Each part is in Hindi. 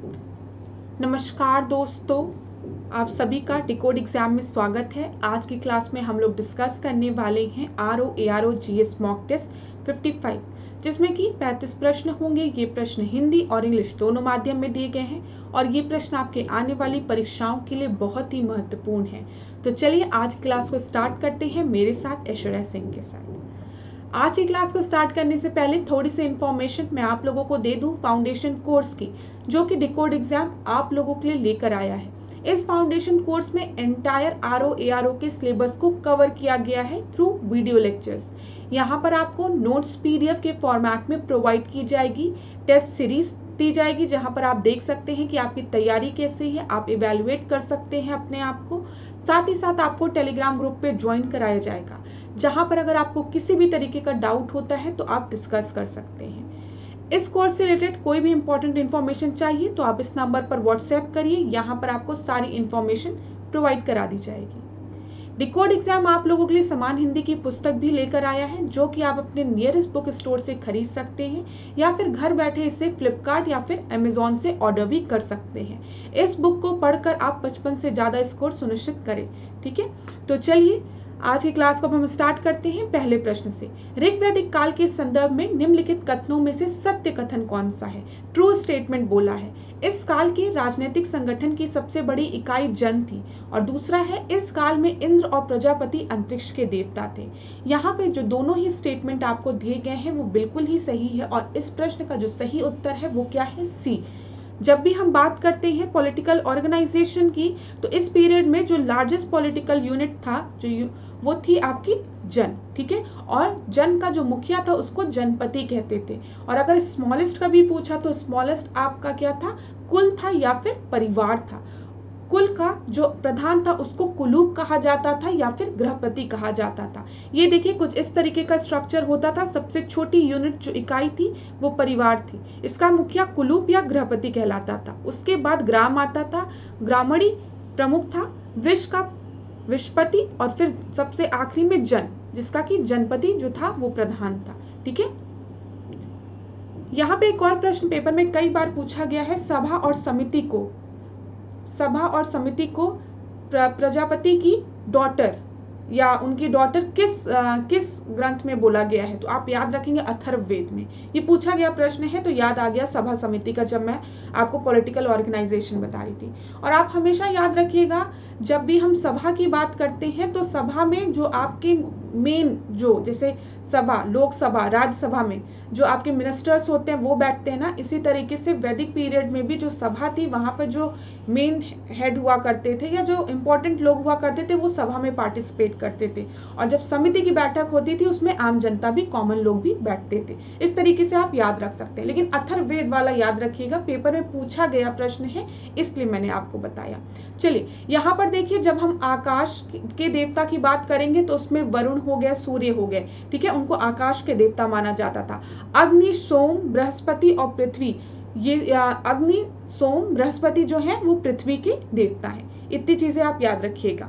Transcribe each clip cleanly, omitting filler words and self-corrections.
नमस्कार दोस्तों, आप सभी का डिकोड एग्जाम में स्वागत है। आज की क्लास में हम लोग डिस्कस करने वाले हैं RO GS मॉक टेस्ट 55, जिसमें कि 35 प्रश्न होंगे। ये प्रश्न हिंदी और इंग्लिश दोनों माध्यम में दिए गए हैं और ये प्रश्न आपके आने वाली परीक्षाओं के लिए बहुत ही महत्वपूर्ण है। तो चलिए आज क्लास को स्टार्ट करते हैं मेरे साथ ऐश्वर्या सिंह के साथ। आज की क्लास को स्टार्ट करने से पहले थोड़ी सी इन्फॉर्मेशन मैं आप लोगों को दे दूं फाउंडेशन कोर्स की, जो कि डिकोड एग्जाम आप लोगों के लिए लेकर आया है। इस फाउंडेशन कोर्स में एंटायर RO के सिलेबस को कवर किया गया है थ्रू वीडियो लेक्चर्स। यहाँ पर आपको नोट्स PDF के फॉर्मेट में प्रोवाइड की जाएगी, टेस्ट सीरीज दी जाएगी, जहां पर आप देख सकते हैं कि आपकी तैयारी कैसे है, आप इवेलुएट कर सकते हैं अपने आप को। साथ ही साथ आपको टेलीग्राम ग्रुप पे ज्वाइन कराया जाएगा, जहां पर अगर आपको किसी भी तरीके का डाउट होता है तो आप डिस्कस कर सकते हैं। इस कोर्स से रिलेटेड कोई भी इंपॉर्टेंट इन्फॉर्मेशन चाहिए तो आप इस नंबर पर व्हाट्सएप करिए, यहाँ पर आपको सारी इन्फॉर्मेशन प्रोवाइड करा दी जाएगी। डिकोड एग्जाम आप लोगों के लिए समान हिंदी की पुस्तक भी लेकर आया है, जो कि आप अपने नियरेस्ट बुक स्टोर से खरीद सकते हैं या फिर घर बैठे इसे फ्लिपकार्ट या फिर अमेजोन से ऑर्डर भी कर सकते हैं। इस बुक को पढ़कर आप 55 से ज़्यादा स्कोर सुनिश्चित करें। ठीक है, तो चलिए आज की क्लास को हम स्टार्ट करते हैं पहले प्रश्न से। ऋग्वैदिक काल के संदर्भ में निम्नलिखित कथनों में से सत्य कथन कौन सा है? ट्रू स्टेटमेंट बोला है। इस काल के राजनीतिक संगठन की सबसे बड़ी इकाई जन थी। और दूसरा है, इस काल में इंद्र और प्रजापति अंतरिक्ष के देवता थे। यहाँ पे जो दोनों ही स्टेटमेंट आपको दिए गए हैं वो बिल्कुल ही सही है और इस प्रश्न का जो सही उत्तर है वो क्या है? सी। जब भी हम बात करते हैं पॉलिटिकल ऑर्गेनाइजेशन की, तो इस पीरियड में जो लार्जेस्ट पॉलिटिकल यूनिट था वो थी आपकी जन। ठीक है, और जन का जो मुखिया था उसको जनपति कहते थे। और अगर स्मॉलेस्ट का भी पूछा तो स्मॉलेस्ट आपका क्या था? कुल था या फिर परिवार था। कुल का जो प्रधान था उसको कुलूप कहा जाता था या फिर गृहपति कहा जाता था। ये देखिए कुछ इस तरीके का स्ट्रक्चर होता था। सबसे छोटी यूनिट जो इकाई थी वो परिवार थी, इसका मुखिया कुलूप या गृहपति कहलाता था। उसके बाद ग्राम आता था, ग्रामणी प्रमुख था, विश का विशपति और फिर सबसे आखिरी में जन, जिसका कि जनपति जो था वो प्रधान था। ठीक है, यहाँ पे एक और प्रश्न पेपर में कई बार पूछा गया है, सभा और समिति को प्रजापति की डॉटर या उनकी डॉटर किस ग्रंथ में बोला गया है? तो आप याद रखेंगे अथर्ववेद में। ये पूछा गया प्रश्न है तो याद आ गया सभा समिति का, जब मैं आपको पॉलिटिकल ऑर्गेनाइजेशन बता रही थी। और आप हमेशा याद रखिएगा जब भी हम सभा की बात करते हैं तो सभा में जो आपके मेन जो जैसे सभा, लोकसभा, राज्यसभा में जो आपके मिनिस्टर्स होते हैं वो बैठते हैं ना, इसी तरीके से वैदिक पीरियड में भी जो सभा थी वहां पर जो मेन हेड हुआ करते थे या जो इंपॉर्टेंट लोग हुआ करते थे वो सभा में पार्टिसिपेट करते थे। और जब समिति की बैठक होती थी उसमें आम जनता भी, कॉमन लोग भी बैठते थे। इस तरीके से आप याद रख सकते हैं, लेकिन अथर्ववेद वाला याद रखिएगा, पेपर में पूछा गया प्रश्न है इसलिए मैंने आपको बताया। चलिए यहाँ पर देखिए, जब हम आकाश के देवता की बात करेंगे तो उसमें वरुण हो गया, सूर्य हो गए। ठीक है, उनको आकाश के देवता माना जाता था। अग्नि, सोम, बृहस्पति और पृथ्वी, ये अग्नि, सोम, बृहस्पति जो है वो पृथ्वी के देवता हैं। इतनी चीजें आप याद रखिएगा।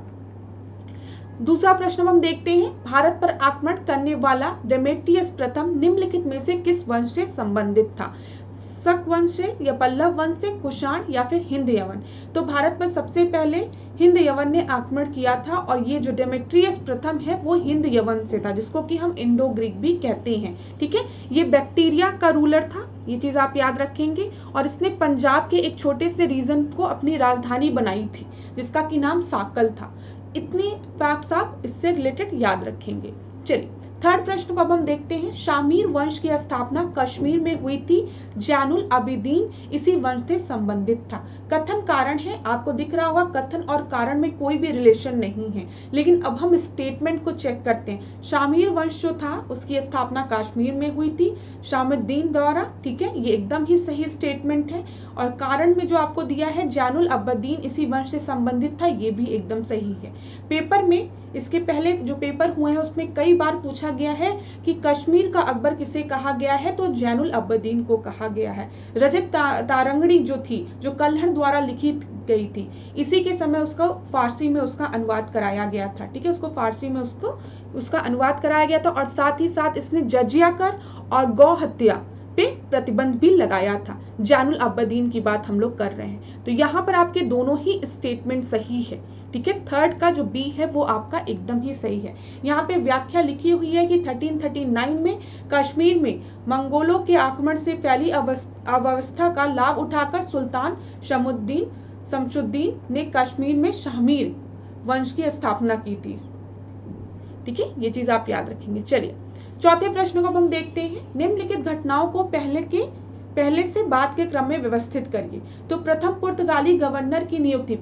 दूसरा प्रश्न हम देखते हैं, भारत पर आक्रमण करने वाला डेमेट्रियस प्रथम निम्नलिखित में से किस वंश से संबंधित था? शक वंश से या पल्लव वंश से, कुषाण या फिर हिंद यवन? तो भारत पर सबसे पहले हिंद यवन ने आक्रमण किया था और ये जो डेमेट्रियस प्रथम है वो हिंद यवन से था, जिसको कि हम इंडो ग्रीक भी कहते हैं। ठीक है, ये बैक्टीरिया का रूलर था, ये चीज आप याद रखेंगे। और इसने पंजाब के एक छोटे से रीजन को अपनी राजधानी बनाई थी, जिसका की नाम साकल था। इतने फैक्ट्स आप इससे रिलेटेड याद रखेंगे। चलिए थर्ड प्रश्न को अब हम देखते हैं, शामीर वंश की स्थापना कश्मीर में हुई थी, जैनुल आबिदीन इसी वंश से संबंधित था। कथन कारण है, आपको दिख रहा होगा कथन और कारण में कोई भी रिलेशन नहीं है, लेकिन अब हम स्टेटमेंट को चेक करते हैं। शामीर वंश जो था उसकी स्थापना कश्मीर में हुई थी शामुद्दीन द्वारा। ठीक है, ये एकदम ही सही स्टेटमेंट है। और कारण में जो आपको दिया है जैनुल आबिदीन इसी वंश से संबंधित था, ये भी एकदम सही है। पेपर में इसके पहले जो पेपर हुए हैं उसमें कई बार पूछा गया है कि कश्मीर का अकबर किसे कहा गया है, तो जैनुल आबिदीन को कहा गया है। रजत तारंगणी जो थी, जो कल्हड़ द्वारा लिखी गई थी, इसी के समय उसको फारसी में उसका अनुवाद कराया गया था। ठीक है, उसको फारसी में उसका अनुवाद कराया गया था। और साथ ही साथ इसने जजिया कर और गौ हत्या पे प्रतिबंध भी लगाया था। जैनुल अब्दीन की बात हम लोग कर रहे हैं। तो यहाँ पर आपके दोनों ही स्टेटमेंट सही है, ठीक है। थर्ड का जो बी है वो आपका एकदम ही सही है। यहाँ पे व्याख्या लिखी हुई है कि 1339 में कश्मीर में मंगोलों के आक्रमण से फैली अव्यवस्था का लाभ उठाकर सुल्तान शमसुद्दीन ने कश्मीर में शाहमीर वंश की स्थापना की थी, ठीक है। ये चीज आप याद रखेंगे। चलिए चौथे प्रश्न को हम देखते हैं। निम्नलिखित घटनाओं को पहले से बाद के क्रम में व्यवस्थित करिए। तो प्रथम पुर्तगाली गवर्नर की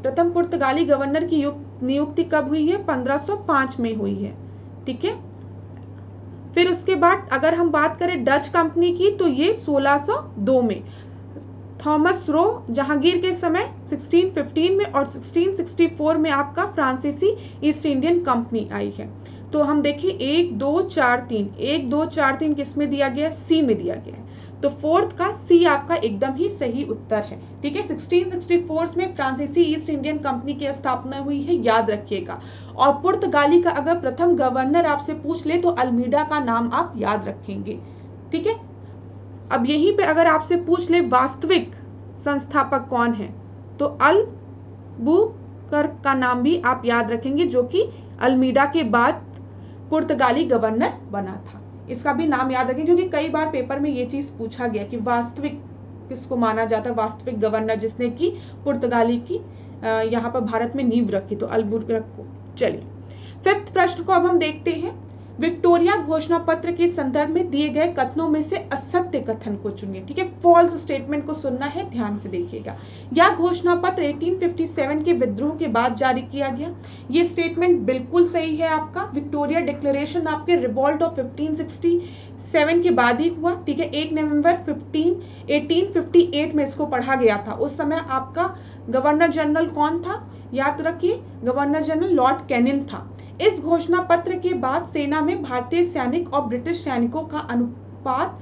नियुक्ति कब हुई है? 1505 में हुई है, ठीक है। फिर उसके बाद अगर हम बात करें डच कंपनी की तो ये 1602 में, थॉमस रो जहांगीर के समय 1615 में, और 1664 में आपका फ्रांसीसी ईस्ट इंडियन कंपनी आई है। तो हम देखिए 1 2 4 3 किस में दिया गया? सी में दिया गया है। तो फोर्थ का सी आपका एकदम ही सही उत्तर है, ठीक है। 1664 में फ्रांसीसी ईस्ट इंडियन कंपनी की स्थापना हुई है, याद रखिएगा। और पुर्तगाली का अगर प्रथम गवर्नर आपसे पूछ ले तो अल्मीडा का नाम आप याद रखेंगे, ठीक है। अब यहीं पे अगर आपसे पूछ ले वास्तविक संस्थापक कौन है तो अल्बुकर्क का नाम भी आप याद रखेंगे, जो कि अल्मीडा के बाद पुर्तगाली गवर्नर बना था। इसका भी नाम याद रखें, क्योंकि कई बार पेपर में ये चीज पूछा गया कि वास्तविक किसको माना जाता है, वास्तविक गवर्नर जिसने की पुर्तगाली की यहाँ पर भारत में नींव रखी, तो अल्बुकर्क को। चलिए फिफ्थ प्रश्न को अब हम देखते हैं। विक्टोरिया घोषणा पत्र के संदर्भ में दिए गए कथनों में से असत्य कथन को चुनिए, ठीक है। फॉल्स स्टेटमेंट को सुनना है, ध्यान से देखिएगा। यह घोषणा पत्र 1857 के विद्रोह के बाद जारी किया गया। ये स्टेटमेंट बिल्कुल सही है आपका। विक्टोरिया डिक्लेरेशन आपके रिवॉल्ट ऑफ 1567 के बाद ही हुआ, ठीक है। 8 नवंबर 1858 में इसको पढ़ा गया था। उस समय आपका गवर्नर जनरल कौन था? याद रखिए, गवर्नर जनरल लॉर्ड कैनिंग था। इस घोषणा पत्र के बाद सेना में भारतीय सैनिक और ब्रिटिश सैनिकों का अनुपात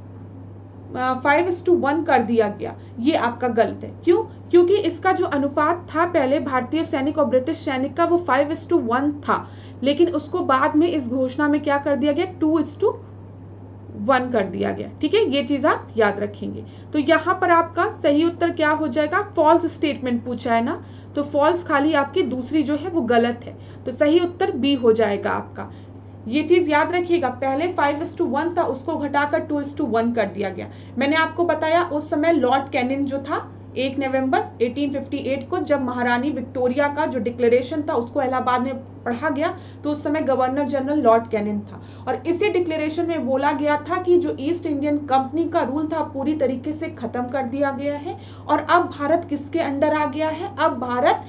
5:1 कर दिया गया। ये आपका गलत है। क्यों? क्योंकि इसका जो अनुपात था पहले भारतीय सैनिक और ब्रिटिश सैनिक का, वो 5:1 था, लेकिन उसको बाद में इस घोषणा में क्या कर दिया गया? 2:1 कर दिया गया, ठीक है। ये चीज आप याद रखेंगे। तो यहाँ पर आपका सही उत्तर क्या हो जाएगा? फॉल्स स्टेटमेंट पूछा है ना, तो फॉल्स खाली आपकी दूसरी जो है वो गलत है, तो सही उत्तर बी हो जाएगा आपका। ये चीज याद रखिएगा, पहले 5:1 था, उसको घटाकर 2:1 कर दिया गया। मैंने आपको बताया उस समय लॉर्ड कैनिंग जो था 1 नवंबर 1858 को, जब महारानी विक्टोरिया का जो डिक्लेरेशन था उसको इलाहाबाद में पढ़ा गया, तो उस समय गवर्नर जनरल लॉर्ड कैनिंग था। और इसी डिक्लेरेशन में बोला गया था कि जो ईस्ट इंडियन कंपनी का रूल था पूरी तरीके से खत्म कर दिया गया है, और अब भारत किसके अंडर आ गया है? अब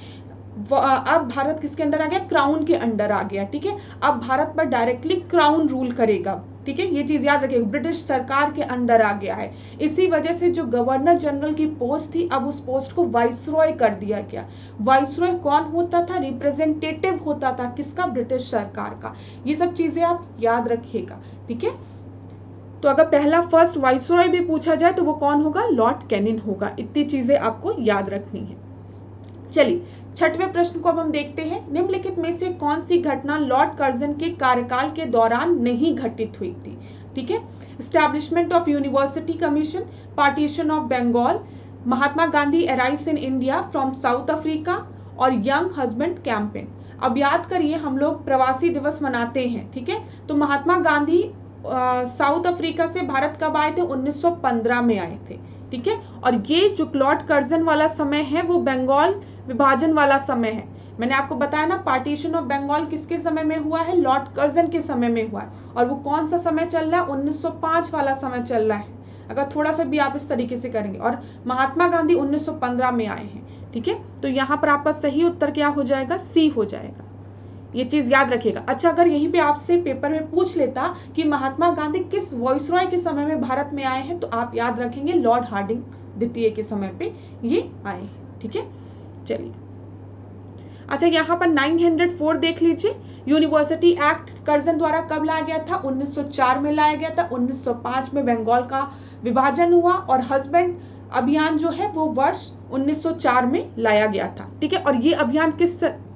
भारत किसके अंडर आ गया? क्राउन के अंडर आ गया, ठीक है। अब भारत पर डायरेक्टली क्राउन रूल करेगा, ठीक है। ये चीज याद रखिएगा, ब्रिटिश सरकार के अंडर आ गया है। इसी वजह से जो गवर्नर जनरल की पोस्ट थी, अब उस पोस्ट को वाइसरॉय कर दिया गया। वाइसरॉय कौन होता था? रिप्रेजेंटेटिव होता था किसका? ब्रिटिश सरकार का। ये सब चीजें आप याद रखिएगा, ठीक है। तो अगर पहला फर्स्ट वाइसरॉय भी पूछा जाए तो वो कौन होगा? लॉर्ड कैनिंग होगा। इतनी चीजें आपको याद रखनी है। चलिए छठवें प्रश्न को अब हम देखते हैं। निम्नलिखित में से कौन सी घटना लॉर्ड कर्जन के कार्यकाल के दौरान नहीं घटित हुई थी? ठीक है, establishment of university commission, partition of Bengal, Mahatma Gandhi arrives in India from South Africa, और यंग हस्बैंड कैंपेन। अब याद करिए, हम लोग प्रवासी दिवस मनाते हैं, ठीक है। तो महात्मा गांधी साउथ अफ्रीका से भारत कब आए थे? 1915 में आए थे, ठीक है। और ये जो लॉर्ड कर्जन वाला समय है वो बंगाल विभाजन वाला समय है। मैंने आपको बताया ना, पार्टीशन ऑफ बंगाल किसके समय में हुआ है? लॉर्ड कर्जन के समय में हुआ है। और वो कौन सा समय चल रहा है? 1905 वाला समय चल रहा है, अगर थोड़ा सा भी आप इस तरीके से करेंगे। और महात्मा गांधी 1915 में आए हैं, ठीक है। तो यहाँ पर आपका सही उत्तर क्या हो जाएगा? सी हो जाएगा। ये चीज याद रखिएगा। अच्छा, अगर यहीं पे आपसे पेपर में पूछ लेता कि महात्मा गांधी किस वाइसरॉय के समय में भारत में आए हैं, तो आप याद रखेंगे लॉर्ड हार्डिंग द्वितीय के समय पे ये आए हैं, ठीक है। चलिए, अच्छा यहाँ पर 904 देख लीजिए। यूनिवर्सिटी एक्ट कर्जन द्वारा कब लाया गया था? 1904 में लाया गया था। 1905 में बंगाल का विभाजन हुआ, और हस्बैंड अभियान जो है वो वर्ष 1904 में लाया गया था, ठीक है। और ये अभियान किस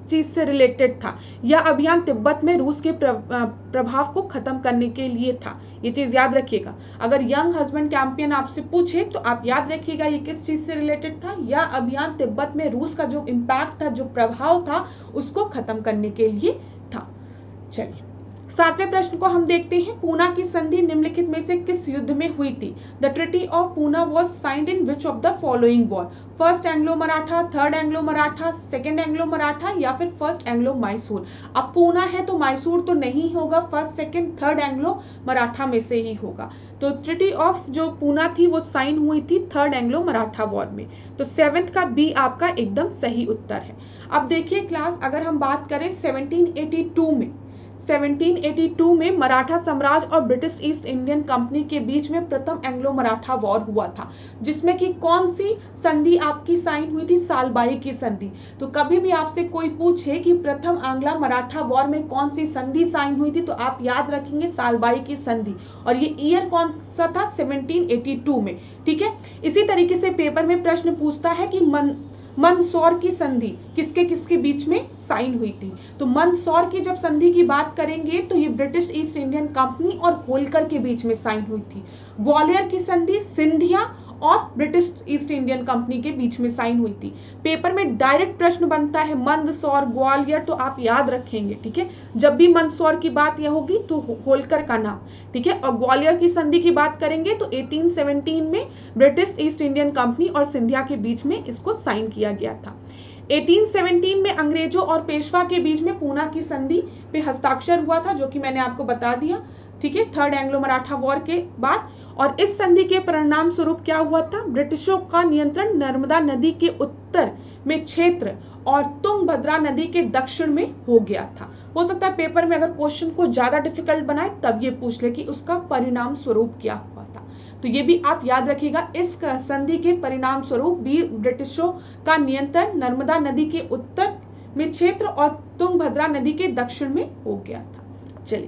चीज से रिलेटेड था? यह अभियान तिब्बत में रूस के प्रभाव को खत्म करने के लिए था। ये चीज याद रखिएगा। अगर यंग हस्बैंड कैंपेन आपसे पूछे तो आप याद रखिएगा ये किस चीज से रिलेटेड था। यह अभियान तिब्बत में रूस का जो इम्पैक्ट था, जो प्रभाव था, उसको खत्म करने के लिए था। चलिए 7वें प्रश्न को हम देखते हैं। पूना की संधि निम्नलिखित में से किस युद्ध में हुई थी? The treaty of Poona was signed in which of the following war? First Anglo Maratha, third Anglo Maratha, second Anglo Maratha या फिर फर्स्ट एंग्लो मैसूर? अब पूना है तो मैसूर तो नहीं होगा, first second third Anglo Maratha में से ही होगा। तो ट्रीटी ऑफ जो पूना थी वो साइन हुई थी थर्ड एंग्लो मराठा वॉर में। तो 7th का बी आपका एकदम सही उत्तर है। अब देखिए क्लास, अगर हम बात करें 1782 में मराठा साम्राज्य और ब्रिटिश ईस्ट इंडियन कंपनी के बीच में प्रथम एंग्लो मराठा वॉर हुआ था, जिसमें कि कौन सी संधि आपकी साइन हुई थी? सालबाई की संधि। तो कभी भी आपसे कोई पूछे कि प्रथम आंग्ला मराठा वॉर में कौन सी संधि साइन हुई थी, तो आप याद रखेंगे सालबाई की संधि। और ये ईयर कौन सा था? 1782 में। ठीक है। इसी तरीके से पेपर में प्रश्न पूछता है कि मंदसौर की संधि किसके किसके बीच में साइन हुई थी? तो मंदसौर की जब संधि की बात करेंगे तो ये ब्रिटिश ईस्ट इंडियन कंपनी और होलकर के बीच में साइन हुई थी। ग्वालियर की संधि सिंधिया और ब्रिटिश ईस्ट इंडियन कंपनी के बीच में साइन हुई थी। पेपर में डायरेक्ट प्रश्न बनता है मंदसौर, ग्वालियर, तो आप याद रखेंगे। ठीक है। जब भी मंदसौर की बात यह होगी तो होलकर का नाम। ठीक है। और ग्वालियर की संधि की बात करेंगे तो 1817 में ब्रिटिश ईस्ट इंडियन कंपनी और सिंधिया के बीच में इसको साइन किया गया था। 1817 में अंग्रेजों और पेशवा के बीच में पूना की संधि पे हस्ताक्षर हुआ था, जो कि मैंने आपको बता दिया। ठीक है। थर्ड एंग्लो मराठा वॉर के बाद। और इस संधि के परिणाम स्वरूप क्या हुआ था? ब्रिटिशों का नियंत्रण नर्मदा नदी के उत्तर में क्षेत्र और तुंगभद्रा नदी के दक्षिण में हो गया था। हो सकता है पेपर में अगर क्वेश्चन को ज्यादा डिफिकल्ट बनाए तब ये पूछ ले कि उसका परिणाम स्वरूप क्या हुआ था। तो ये भी आप याद रखिएगा, इस संधि के परिणाम स्वरूप भी ब्रिटिशों का नियंत्रण नर्मदा नदी के उत्तर में क्षेत्र और तुंगभद्रा नदी के दक्षिण में हो गया था। चलिए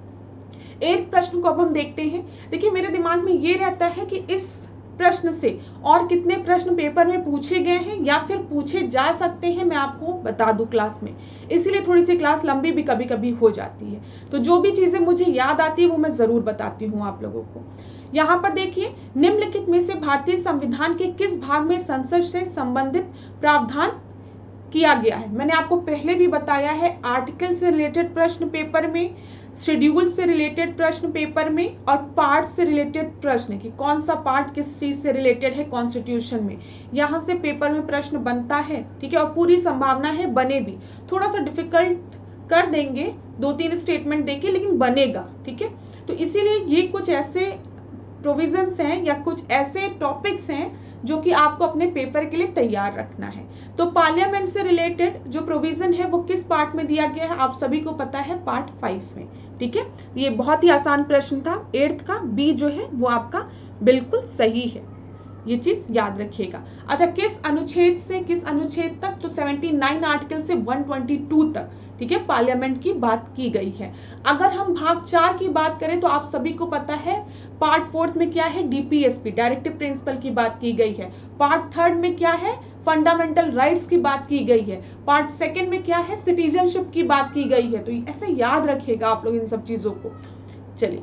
8th प्रश्न को अब हम देखते हैं। देखिए मेरे दिमाग में ये रहता है कि इस प्रश्न से और कितने प्रश्न पेपर में पूछे गए हैं या फिर पूछे जा सकते हैं, मैं आपको बता दूं क्लास में। इसीलिए थोड़ी सी क्लास लंबी भी कभी कभी हो जाती है। तो जो भी चीजें मुझे याद आती है वो मैं जरूर बताती हूँ आप लोगों को। यहाँ पर देखिए, निम्नलिखित में से भारतीय संविधान के किस भाग में संसद से संबंधित प्रावधान किया गया है? मैंने आपको पहले भी बताया है, आर्टिकल से रिलेटेड प्रश्न पेपर में, शेड्यूल से रिलेटेड प्रश्न पेपर में, और पार्ट से रिलेटेड प्रश्न कि कौन सा पार्ट किस चीज से रिलेटेड है कॉन्स्टिट्यूशन में, यहाँ से पेपर में प्रश्न बनता है। ठीक है। और पूरी संभावना है बने भी, थोड़ा सा डिफिकल्ट कर देंगे 2-3 स्टेटमेंट देके, लेकिन बनेगा। ठीक है। तो इसीलिए ये कुछ ऐसे प्रोविजंस हैं या कुछ ऐसे टॉपिक्स हैं जो कि आपको अपने पेपर के लिए तैयार रखना है। तो पार्लियामेंट से रिलेटेड जो प्रोविजन है वो किस पार्ट में दिया गया है? आप सभी को पता है, पार्ट 5 में। ठीक है। ये बहुत ही आसान प्रश्न था। 8th का बी जो है वो आपका बिल्कुल सही है, ये चीज याद रखिएगा। अच्छा, किस अनुच्छेद से किस अनुच्छेद तक? तो 79 आर्टिकल से 122 तक, ठीक है, पार्लियामेंट की बात की गई है। अगर हम भाग 4 की बात करें तो आप सभी को पता है पार्ट 4 में क्या है? डीपीएसपी, डायरेक्टिव प्रिंसिपल की बात की गई है। पार्ट 3 में क्या है? फंडामेंटल राइट्स की बात की गई है। पार्ट 2 में क्या है? सिटीजनशिप की बात की गई है। तो ऐसे याद रखिएगा आप लोग इन सब चीजों को। चलिए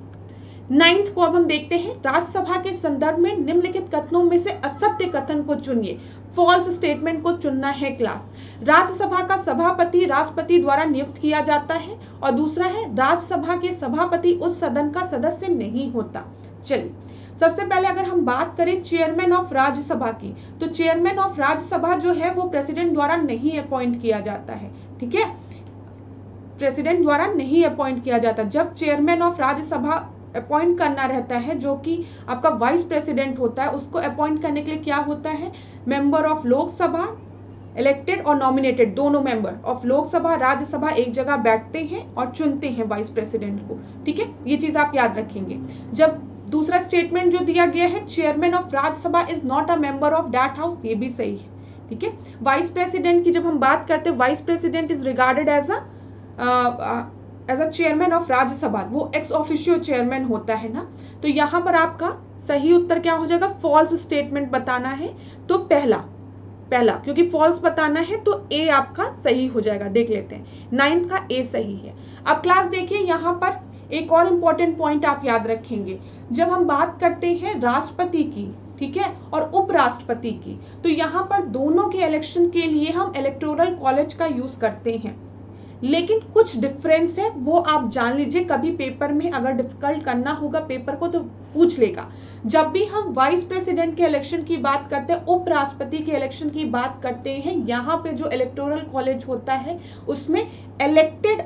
9th को अब हम देखते हैं। राज्यसभा के संदर्भ में निम्नलिखित कथनों में से असत्य कथन को चुनिए। फॉल्स स्टेटमेंट को चुनना है क्लास। राज्यसभा का सभापति राष्ट्रपति द्वारा नियुक्त किया जाता है, और दूसरा है राज्यसभा के सभापति उस सदन का सदस्य नहीं होता। चलिए सबसे पहले अगर हम बात करें चेयरमैन ऑफ राज्यसभा की, तो चेयरमैन ऑफ राज्यसभा जो है वो प्रेसिडेंट द्वारा नहीं अपॉइंट किया जाता है। ठीक है, प्रेसिडेंट द्वारा नहीं अपॉइंट किया जाता। जब चेयरमैन ऑफ राज्यसभा अपॉइंट करना रहता है, जो कि आपका वाइस प्रेसिडेंट होता है, उसको अपॉइंट करने के लिए क्या होता है? मेंबर ऑफ लोकसभा, इलेक्टेड और नॉमिनेटेड, दोनों मेंबर ऑफ लोकसभा राज्यसभा एक जगह बैठते हैं और चुनते हैं वाइस प्रेसिडेंट को। ठीक है, ये चीज आप याद रखेंगे। जब दूसरा स्टेटमेंट जो दिया गया है, chairman of Rajya Sabha is not a member of that house, ये भी सही है। ठीक है, वाइस प्रेसिडेंट की जब हम बात करते हैं, vice president is regarded as a chairman of Rajya Sabha, वो एक्स ऑफिशियो चेयरमैन होता है ना। तो यहाँ पर आपका सही उत्तर क्या हो जाएगा? फॉल्स स्टेटमेंट बताना है। तो पहला पहला, क्योंकि फॉल्स बताना है तो ए आपका सही हो जाएगा। देख लेते हैं, 9th का ए सही है। अब क्लास देखिए, यहाँ पर एक और इम्पॉर्टेंट पॉइंट आप याद रखेंगे, जब हम बात करते हैं राष्ट्रपति की, ठीक है, और उपराष्ट्रपति की, तो यहाँ पर दोनों के इलेक्शन के लिए हम इलेक्टोरल कॉलेज का यूज करते हैं, लेकिन कुछ डिफरेंस है, वो आप जान लीजिए। कभी पेपर में अगर डिफिकल्ट करना होगा पेपर को तो पूछ लेगा। जब भी हम वाइस प्रेसिडेंट के इलेक्शन की बात करते हैं, उपराष्ट्रपति के इलेक्शन की बात करते हैं, यहाँ पे जो इलेक्टोरल कॉलेज होता है उसमें इलेक्टेड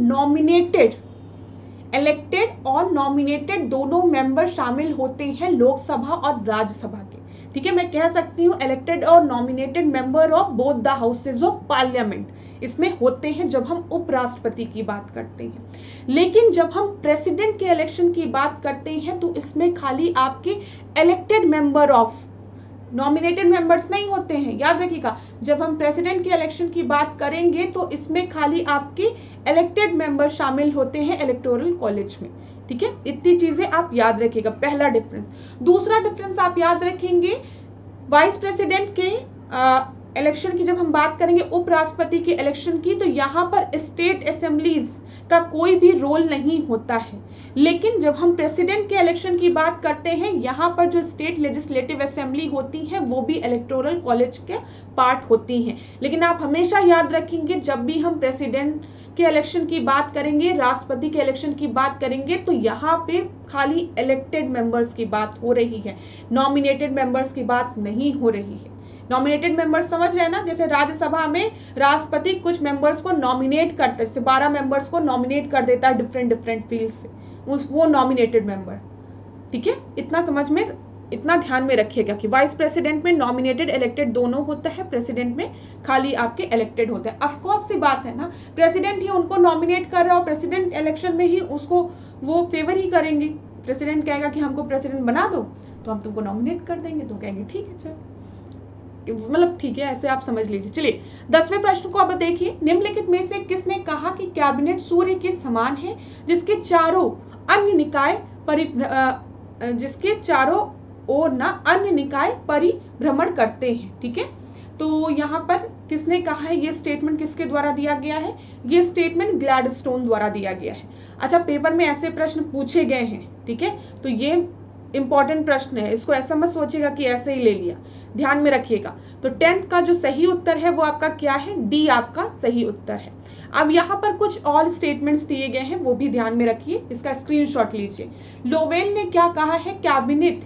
और नॉमिनेटेड दोनों मेंबर शामिल होते हैं, लोकसभा और राज्यसभा के। ठीक है, मैं कह सकती हूँ इलेक्टेड और nominated member of both the houses of parliament इसमें होते हैं जब हम उपराष्ट्रपति की बात करते हैं। लेकिन जब हम प्रेसिडेंट के इलेक्शन की बात करते हैं तो इसमें खाली आपके elected member of, nominated members नहीं होते हैं, याद रखिएगा। जब हम प्रेसिडेंट के इलेक्शन की बात करेंगे तो इसमें खाली आपके इलेक्टेड मेंबर शामिल होते हैं इलेक्टोरल कॉलेज में। ठीक है, इतनी चीजें आप याद रखिएगा, पहला डिफरेंस। दूसरा डिफरेंस आप याद रखेंगे, वाइस प्रेसिडेंट के इलेक्शन की जब हम बात करेंगे, उपराष्ट्रपति के इलेक्शन की, तो यहाँ पर स्टेट असेंबलीज का कोई भी रोल नहीं होता है। लेकिन जब हम प्रेसिडेंट के इलेक्शन की बात करते हैं, यहाँ पर जो स्टेट लेजिस्लेटिव असेंबली होती है वो भी इलेक्टोरल कॉलेज के पार्ट होती हैं। लेकिन आप हमेशा याद रखेंगे, जब भी हम प्रेसिडेंट के इलेक्शन की बात करेंगे, राष्ट्रपति के इलेक्शन की बात करेंगे, तो यहाँ पे खाली इलेक्टेड मेंबर्स की बात हो रही है, नॉमिनेटेड मेंबर्स की बात नहीं हो रही है। नॉमिनेटेड मेंबर्स समझ रहे हैं ना, जैसे राज्यसभा में राष्ट्रपति कुछ मेंबर्स को नॉमिनेट करते हैं, 12 मेंबर्स को नॉमिनेट कर देता है डिफरेंट फील्ड से, वो नॉमिनेटेड मेंबर। ठीक है, इतना समझ में, इतना ध्यान में रखिएगा कि वाइस प्रेसिडेंट में नॉमिनेटेड इलेक्टेड दोनों होता है, प्रेसिडेंट में खाली आपके इलेक्टेड होते हैं। ऑफ कोर्स सी बात है ना, प्रेसिडेंट ही उनको नॉमिनेट कर रहा है और प्रेसिडेंट इलेक्शन में ही उसको वो फेवर ही करेंगे। प्रेसिडेंट कहेगा कि हमको प्रेसिडेंट बना दो तो हम तुमको नॉमिनेट कर देंगे, तो कहेंगे ठीक है चल, मतलब ठीक है, ऐसे आप समझ लीजिए। चलिए 10वें प्रश्न को अब देखिए, निम्नलिखित में से किसने कहा कि कैबिनेट सूर्य के समान है जिसके चारों अन्य निकाय परिभ्रमण करते हैं। ठीक है, तो यहाँ पर किसने कहा है, ये स्टेटमेंट किसके द्वारा दिया गया है, ये स्टेटमेंट ग्लैडस्टोन द्वारा दिया गया है। अच्छा, पेपर में ऐसे प्रश्न पूछे गए हैं, ठीक है, तो ये इंपॉर्टेंट प्रश्न है, इसको ऐसा मत सोचिएगा कि ऐसे ही ले लिया, ध्यान में रखिएगा। तो 10th का जो सही उत्तर है वो आपका क्या है, डी आपका सही उत्तर है। अब यहाँ पर कुछ और स्टेटमेंट्स दिए गए हैं, वो भी ध्यान में रखिए, इसका स्क्रीनशॉट लीजिए। लोवेल ने क्या कहा है, कैबिनेट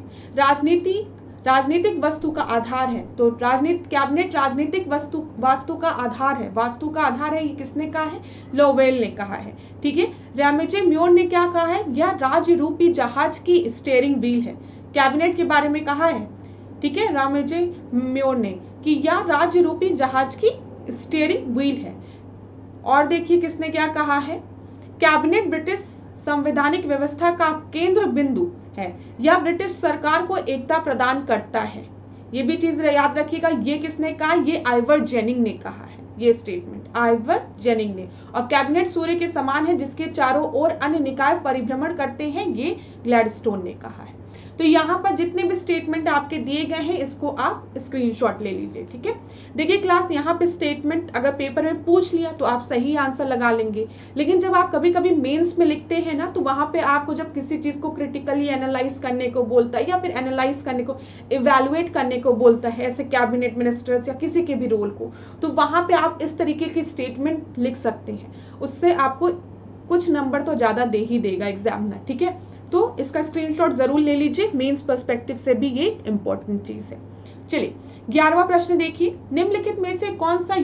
राजनीतिक वस्तु का आधार है, तो कैबिनेट राजनीतिक वास्तु का आधार है, ये किसने कहा है, लोवेल ने कहा है। ठीक है, रामेजे म्योर ने क्या कहा है, यह राज्य रूपी जहाज की स्टीयरिंग व्हील है, कैबिनेट के बारे में कहा है। ठीक है, रामेजे म्योर ने कि यह राज्य रूपी जहाज की स्टीयरिंग व्हील है। और देखिए किसने क्या कहा है, कैबिनेट ब्रिटिश संवैधानिक व्यवस्था का केंद्र बिंदु है, यह ब्रिटिश सरकार को एकता प्रदान करता है। ये भी चीज याद रखिएगा, ये किसने कहा, ये आइवर जेनिंग ने कहा है, ये स्टेटमेंट आइवर जेनिंग ने। और कैबिनेट सूर्य के समान है जिसके चारों ओर अन्य निकाय परिभ्रमण करते हैं, ये ग्लैडस्टोन ने कहा है। तो यहाँ पर जितने भी स्टेटमेंट आपके दिए गए हैं इसको आप स्क्रीनशॉट ले लीजिए। ठीक है, देखिए क्लास, यहाँ पे स्टेटमेंट अगर पेपर में पूछ लिया तो आप सही आंसर लगा लेंगे, लेकिन जब आप कभी कभी मेंस में लिखते हैं ना, तो वहाँ पे आपको जब किसी चीज को क्रिटिकली एनालाइज करने को बोलता है या फिर एनालाइज करने को, इवेलुएट करने को बोलता है, ऐसे कैबिनेट मिनिस्टर्स या किसी के भी रोल को, तो वहाँ पे आप इस तरीके की स्टेटमेंट लिख सकते हैं, उससे आपको कुछ नंबर तो ज्यादा दे ही देगा एग्जामिनर। ठीक है, तो इसका स्क्रीनशॉट जरूर ले लीजिए, मेंस पर्सपेक्टिव से भी ये इंपॉर्टेंट चीज है। चलिए 11वां प्रश्न देखिए, निम्नलिखित में से कौन सा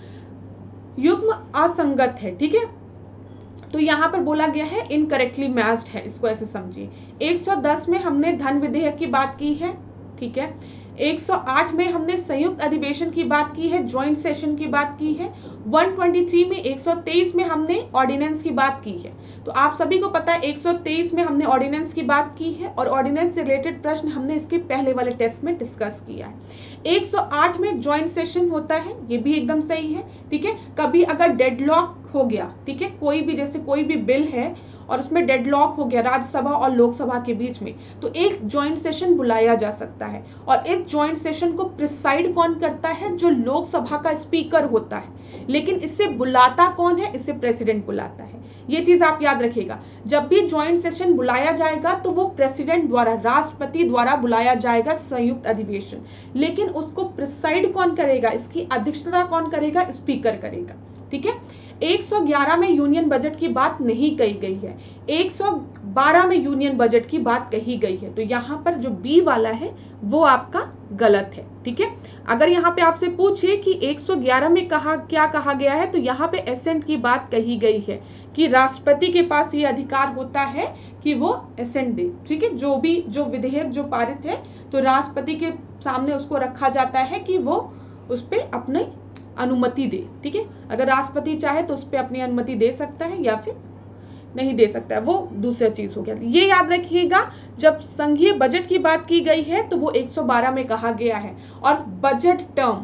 युग्म असंगत है। ठीक है, तो यहाँ पर बोला गया है इनकरेक्टली मैच्ड है, इसको ऐसे समझिए। 110 में हमने धन विधेयक की बात की है, ठीक है, 108 में हमने संयुक्त अधिवेशन की बात की है, ज्वाइंट सेशन की बात की है, 123 में 123 में हमने ऑर्डिनेंस की बात की है। तो आप सभी को पता है 123 में हमने ऑर्डिनेंस की बात की है और ऑर्डिनेंस से रिलेटेड प्रश्न हमने इसके पहले वाले टेस्ट में डिस्कस किया है। 108 में ज्वाइंट सेशन होता है, ये भी एकदम सही है। ठीक है, कभी अगर डेडलॉक हो गया, ठीक है, कोई भी जैसे कोई भी बिल है और उसमें डेडलॉक हो गया राज्यसभा और लोकसभा के बीच में, तो एक ज्वाइंट सेशन बुलाया जा सकता है। और इस ज्वाइंट सेशन को प्रिसाइड कौन करता है? जो लोकसभा का स्पीकर होता है। लेकिन इसे बुलाता कौन है? इसे प्रेसिडेंट बुलाता है। ये चीज आप याद रखिएगा, जब भी ज्वाइंट सेशन बुलाया जाएगा तो वो प्रेसिडेंट द्वारा, राष्ट्रपति द्वारा बुलाया जाएगा संयुक्त अधिवेशन। लेकिन उसको प्रिसाइड कौन करेगा? इसकी अध्यक्षता कौन करेगा? स्पीकर करेगा, ठीक है। 111 में यूनियन बजट की बात नहीं कही गई है, 112 में यूनियन बजट की बात कही गई है। तो यहाँ पर जो बी वाला है वो आपका गलत है, ठीक है। अगर यहाँ पे आपसे पूछे कि 111 में क्या कहा गया है, तो यहाँ पे एसेंट की बात कही गई है कि राष्ट्रपति के पास ये अधिकार होता है कि वो एसेंट दे, ठीक है। जो विधेयक जो पारित है तो राष्ट्रपति के सामने उसको रखा जाता है कि वो उस पर अपनी अनुमति दे, ठीक है। अगर राष्ट्रपति चाहे तो उस पर अपनी अनुमति दे सकता है या फिर नहीं दे सकता है, वो दूसरा चीज हो गया। ये याद रखिएगा, जब संघीय बजट की बात की गई है तो वो 112 में कहा गया है। और बजट टर्म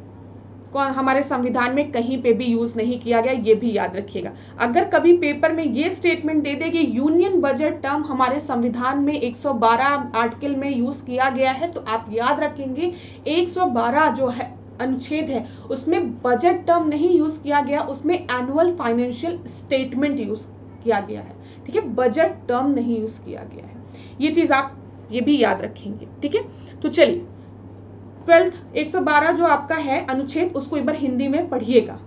हमारे संविधान में कहीं पे भी यूज नहीं किया गया, ये भी याद रखिएगा। अगर कभी पेपर में ये स्टेटमेंट दे दे कि यूनियन बजट टर्म हमारे संविधान में 112 आर्टिकल में यूज किया गया है, तो आप याद रखेंगे 112 जो है अनुच्छेद है उसमें बजट टर्म नहीं यूज किया गया, उसमें एनुअल फाइनेंशियल स्टेटमेंट यूज किया गया है, ठीक है। बजट टर्म नहीं यूज किया गया है, ये चीज आप ये भी याद रखेंगे, ठीक है। तो चलिए 12th 112 जो आपका है अनुच्छेद, उसको एक बार हिंदी में पढ़िएगा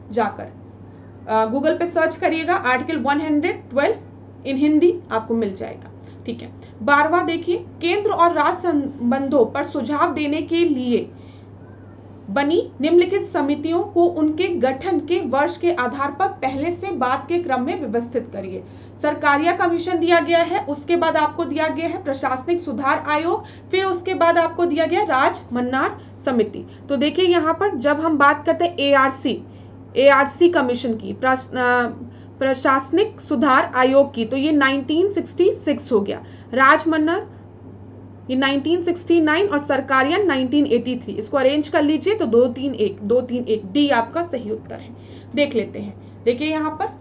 जाकर, गूगल पे सर्च करिएगा आर्टिकल 112 इन हिंदी, आपको मिल जाएगा, ठीक है। 12वां देखिए, केंद्र और राज्य संबंधों पर सुझाव देने के लिए बनी निम्नलिखित समितियों को उनके गठन के वर्ष के आधार पर पहले से बाद के क्रम में व्यवस्थित करिए। सरकारिया कमीशन दिया गया है, उसके बाद आपको दिया गया है प्रशासनिक सुधार आयोग, फिर उसके बाद आपको दिया गया राज मन्नार समिति। तो देखिए यहाँ पर जब हम बात करते हैं एआरसी कमीशन की, प्रशासनिक सुधार आयोग की, तो ये 1966 हो गया, राज मन्नार ये 1969 और सरकारिया 1983। इसको अरेंज कर लीजिए तो 231 डी आपका सही उत्तर है। देख लेते हैं, देखिए यहाँ पर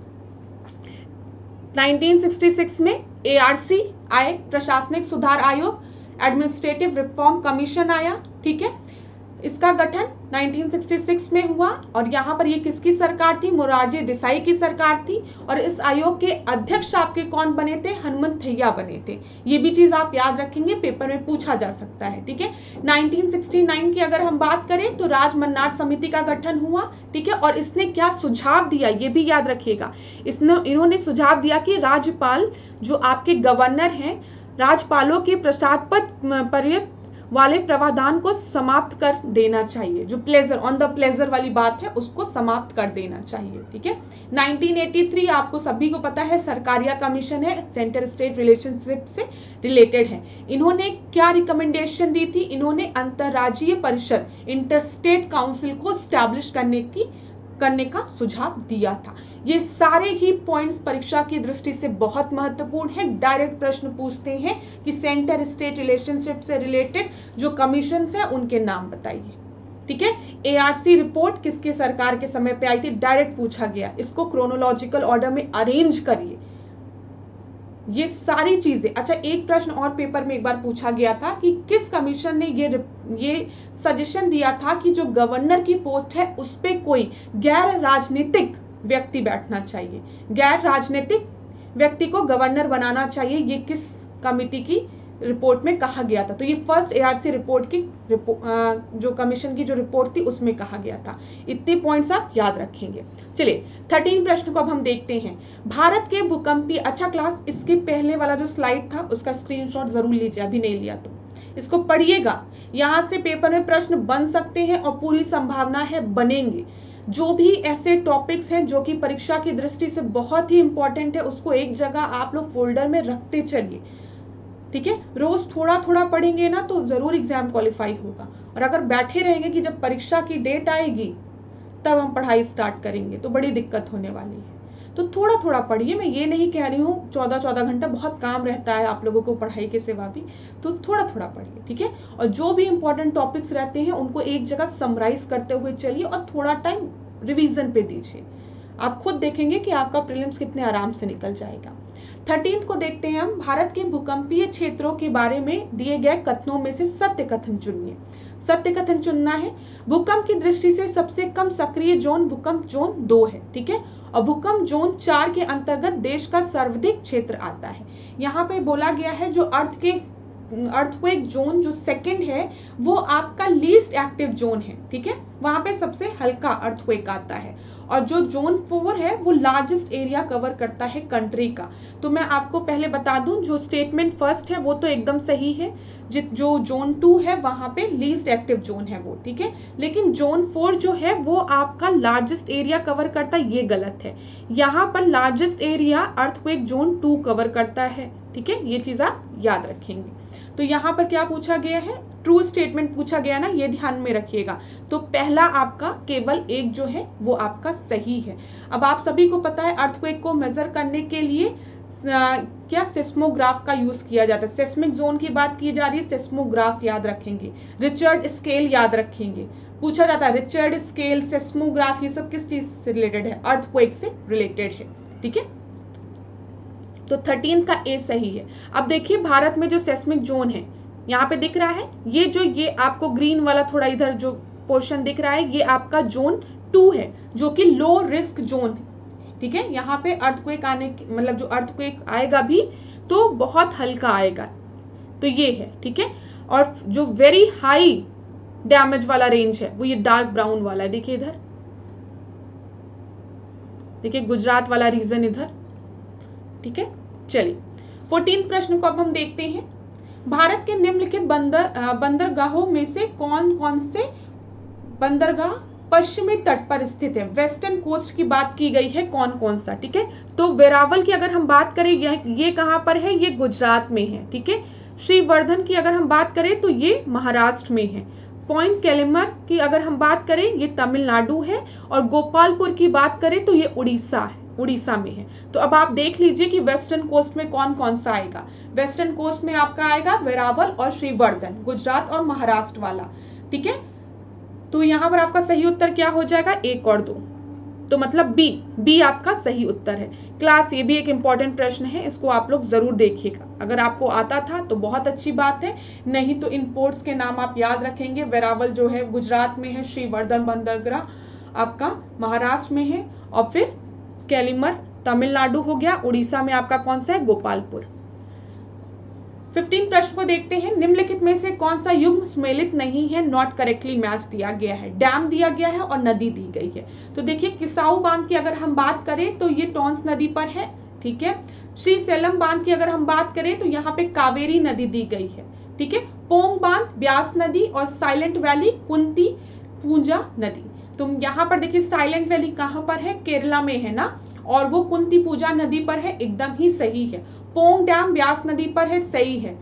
1966 में एआरसी आए, प्रशासनिक सुधार आयोग, एडमिनिस्ट्रेटिव रिफॉर्म कमीशन आया, ठीक है। इसका गठन 1966 में हुआ और यहाँ पर ये किसकी सरकार थी? मोरारजी देसाई की सरकार थी। और इस आयोग के अध्यक्ष आपके कौन बने थे? हनुमंतैया बने थे। ये भी चीज आप याद रखेंगे, पेपर में पूछा जा सकता है, ठीक है। 1969 की अगर हम बात करें तो राज मन्नार समिति का गठन हुआ, ठीक है। और इसने क्या सुझाव दिया ये भी याद रखिएगा, इन्होंने सुझाव दिया कि राज्यपाल जो आपके गवर्नर हैं, राज्यपालों के प्रसाद पर वाले प्रावधान को समाप्त कर देना चाहिए, जो प्लेजर ऑन द प्लेजर वाली बात है उसको समाप्त कर देना चाहिए, ठीक है। 1983 आपको सभी को पता है सरकारिया कमीशन है, सेंटर स्टेट रिलेशनशिप से रिलेटेड है। इन्होंने क्या रिकमेंडेशन दी थी? इन्होंने अंतर्राज्यीय परिषद इंटरस्टेट काउंसिल को स्टैब्लिश करने का सुझाव दिया था। ये सारे ही पॉइंट्स परीक्षा की दृष्टि से बहुत महत्वपूर्ण है। डायरेक्ट प्रश्न पूछते हैं कि सेंटर स्टेट रिलेशनशिप से रिलेटेड जो कमीशंस हैं उनके नाम बताइए, ठीक है। एआरसी रिपोर्ट किसके सरकार के समय पे आई थी? डायरेक्ट पूछा गया। इसको क्रोनोलॉजिकल ऑर्डर में अरेंज करिए, ये सारी चीजें। अच्छा, एक प्रश्न और पेपर में एक बार पूछा गया था कि किस कमीशन ने ये सजेशन दिया था कि जो गवर्नर की पोस्ट है उस पे कोई गैर राजनीतिक व्यक्ति बैठना चाहिए, गैर राजनीतिक व्यक्ति को गवर्नर बनाना चाहिए। ये किस कमिटी की रिपोर्ट में कहा गया था? तो ये फर्स्ट एआरसी रिपोर्ट की जो कमीशन की जो रिपोर्ट थी उसमें कहा गया था। इतने पॉइंट्स आप याद रखेंगे। चलिए 13 प्रश्न को अब हम देखते हैं। भारत के भूकंपीय, अच्छा क्लास इसके पहले वाला जो स्लाइड था उसका स्क्रीनशॉट जरूर लीजिए, अभी नहीं लिया तो इसको पढ़िएगा। यहाँ से पेपर में प्रश्न बन सकते हैं और पूरी संभावना है बनेंगे। जो भी ऐसे टॉपिक्स हैं जो कि परीक्षा की दृष्टि से बहुत ही इंपॉर्टेंट है उसको एक जगह आप लोग फोल्डर में रखते चलिए, ठीक है। रोज थोड़ा थोड़ा पढ़ेंगे ना तो जरूर एग्जाम क्वालिफाई होगा। और अगर बैठे रहेंगे कि जब परीक्षा की डेट आएगी तब हम पढ़ाई स्टार्ट करेंगे तो बड़ी दिक्कत होने वाली है। तो थोड़ा थोड़ा पढ़िए, मैं ये नहीं कह रही हूँ 14-14 घंटा, बहुत काम रहता है आप लोगों को पढ़ाई के सिवा भी, तो थोड़ा थोड़ा पढ़िए, ठीक है। और जो भी इंपॉर्टेंट टॉपिक्स रहते हैं उनको एक जगह समराइज करते हुए चलिए और थोड़ा टाइम रिवीजन पे दीजिए। आप खुद देखेंगे कि आपका प्रीलिम्स कितने आराम से निकल जाएगा। 13 को देखते हैं हम, भारत के भूकंपीय क्षेत्रों के बारे में दिए गए कथनों में से सत्य कथन चुनिए। सत्य कथन चुनना है। भूकंप की दृष्टि से सबसे कम सक्रिय जोन भूकंप जोन 2 है, ठीक है, और भूकंप जोन 4 के अंतर्गत देश का सर्वाधिक क्षेत्र आता है। यहाँ पे बोला गया है जो अर्थक्वेक जोन जो सेकंड है वो आपका लीस्ट एक्टिव जोन है, ठीक है, वहां पे सबसे हल्का अर्थक्वेक आता है, और जो जोन 4 है वो लार्जेस्ट एरिया कवर करता है कंट्री का। तो मैं आपको पहले बता दूं, जो स्टेटमेंट फर्स्ट है वो तो एकदम सही है, जो जोन 2 है वहां पे लीस्ट एक्टिव जोन है वो, ठीक है, लेकिन जोन 4 जो है वो आपका लार्जेस्ट एरिया कवर करता है, ये गलत है। यहाँ पर largest area earthquake zone 2 cover करता है, ठीक है, ये चीज आप याद रखेंगे। तो यहाँ पर क्या पूछा गया है, ट्रू स्टेटमेंट पूछा गया ना, ये ध्यान में रखिएगा। तो पहला आपका केवल एक जो है वो आपका सही है। अब आप सभी को पता है अर्थक्वेक को मेजर करने के लिए क्या सेस्मोग्राफ का यूज किया जाता है। सेस्मिक जोन की बात की जा रही है, सेस्मोग्राफ याद रखेंगे, रिचर्ड स्केल याद रखेंगे, पूछा जाता है रिचर्ड स्केल, सेस्मोग्राफ, ये सब किस चीज से रिलेटेड है, अर्थक्वेक से रिलेटेड है, ठीक है। तो 13 का ए सही है। अब देखिए भारत में जो सेस्मिक जोन है यहाँ पे दिख रहा है, ये आपको ग्रीन वाला थोड़ा इधर जो पोर्शन दिख रहा है ये आपका जोन 2 है जो कि लो रिस्क जोन है, ठीक है। यहाँ पे अर्थक्वेक आने मतलब जो अर्थक्वेक आएगा भी तो बहुत हल्का आएगा, तो ये है, ठीक है। और जो वेरी हाई डैमेज वाला रेंज है वो ये डार्क ब्राउन वाला है, देखिए इधर, देखिए गुजरात वाला रीजन इधर, ठीक है। चलिए 14 प्रश्न को अब हम देखते हैं। भारत के निम्नलिखित बंदरगाहों में से कौन कौन से बंदरगाह पश्चिमी तट पर स्थित है। वेस्टर्न कोस्ट की बात की गई है, कौन कौन सा, ठीक है। तो वेरावल की अगर हम बात करें ये कहां पर है, ये गुजरात में है, ठीक है। श्रीवर्धन की अगर हम बात करें तो ये महाराष्ट्र में है। पॉइंट कैलिमर की अगर हम बात करें ये तमिलनाडु है, और गोपालपुर की बात करें तो ये उड़ीसा में है। तो अब आप देख लीजिए कि वेस्टर्न कोस्ट में कौन कौन सा आएगा। वेस्टर्न कोस्ट में आपका आएगा वेरावल और श्रीवर्धन, गुजरात और महाराष्ट्र वाला, ठीक है। तो यहां पर आपका सही उत्तर क्या हो जाएगा, 1 और 2, तो मतलब बी आपका सही उत्तर है। क्लास ये भी एक इंपॉर्टेंट प्रश्न है, इसको आप लोग जरूर देखिएगा। अगर आपको आता था तो बहुत अच्छी बात है, नहीं तो इन पोर्ट्स के नाम आप याद रखेंगे। वेरावल जो है गुजरात में है, श्रीवर्धन बंदरगाह आपका महाराष्ट्र में है, और फिर कैलिमर तमिलनाडु हो गया, उड़ीसा में आपका कौन सा है, गोपालपुर। 15 प्रश्न को देखते हैं। निम्नलिखित में से कौन सा युग्म सम्मिलित नहीं है, नॉट करेक्टली मैच दिया गया है। डैम दिया गया है और नदी दी गई है। तो देखिए किसाऊ बांध की अगर हम बात करें तो ये टॉन्स नदी पर है, ठीक है। श्री सेलम बांध की अगर हम बात करें तो यहाँ पे कावेरी नदी दी गई है, ठीक है। पोंग बांध ब्यास नदी, और साइलेंट वैली कुंती पूजा नदी। तो यहाँ पर देखिए साइलेंट वैली कहाँ पर है, केरला में है ना, और वो कुंती पूजा नदी पर है, एकदम ही सही है। पोंग डैम ब्यास नदी पर है, सही है।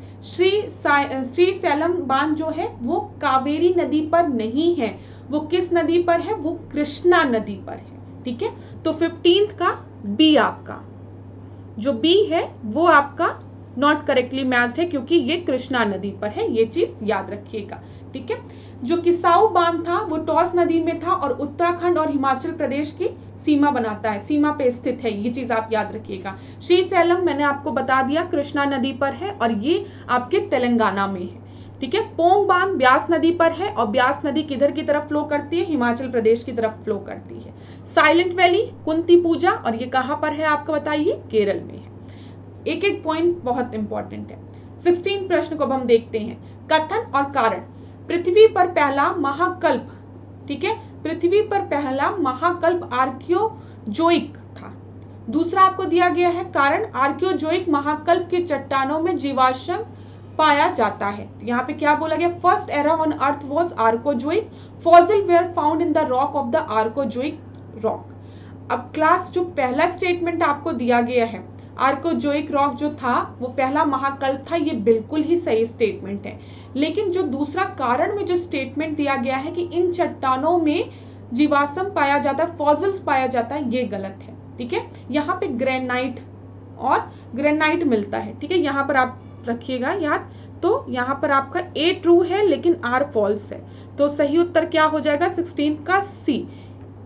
श्री सैलम बांध जो है वो कावेरी नदी पर नहीं है, वो किस नदी पर है, वो कृष्णा नदी पर है, ठीक है। तो 15 का बी आपका जो बी है वो आपका नॉट करेक्टली मैच्ड है, क्योंकि ये कृष्णा नदी पर है, ये चीज याद रखिएगा, ठीक है। जो किसाऊ बांध था वो टॉस नदी में था और उत्तराखंड और हिमाचल प्रदेश की सीमा बनाता है, सीमा पे स्थित है, ये चीज आप याद रखिएगा। श्री सैलम मैंने आपको बता दिया कृष्णा नदी पर है और ये आपके तेलंगाना में है, ठीक है। पोंग बांध ब्यास नदी पर है और ब्यास नदी किधर की तरफ फ्लो करती है, हिमाचल प्रदेश की तरफ फ्लो करती है। साइलेंट वैली कुंती पूजा, और ये कहां पर है आपको बताइए, केरल में है। एक एक पॉइंट बहुत इंपॉर्टेंट है। 16 प्रश्न को अब हम देखते हैं। कथन और कारण। पृथ्वी पर पहला महाकल्प, ठीक है, पृथ्वी पर पहला महाकल्प आर्कियोजोइक था। दूसरा आपको दिया गया है कारण, आर्कियोजोइक महाकल्प के चट्टानों में जीवाश्म पाया जाता है। यहाँ पे क्या बोला गया, first era on earth was Archaeozoic, fossil were found in the rock of the Archaeozoic rock. अब क्लास जो पहला स्टेटमेंट आपको दिया गया है, आर्कोजोइक रॉक जो था वो पहला महाकल्प था, ये बिल्कुल ही सही स्टेटमेंट है। लेकिन जो दूसरा कारण में जो स्टेटमेंट दिया गया है कि इन चट्टानों में जीवाश्म पाया जाता है, फॉसिल्स पाया जाता है, ये गलत है, ठीक है। यहाँ पे ग्रेनाइट और ग्रेनाइट मिलता है, ठीक है, यहाँ पर आप रखिएगा याद। तो यहाँ पर आपका ए ट्रू है लेकिन आर फॉल्स है, तो सही उत्तर क्या हो जाएगा 16 का सी,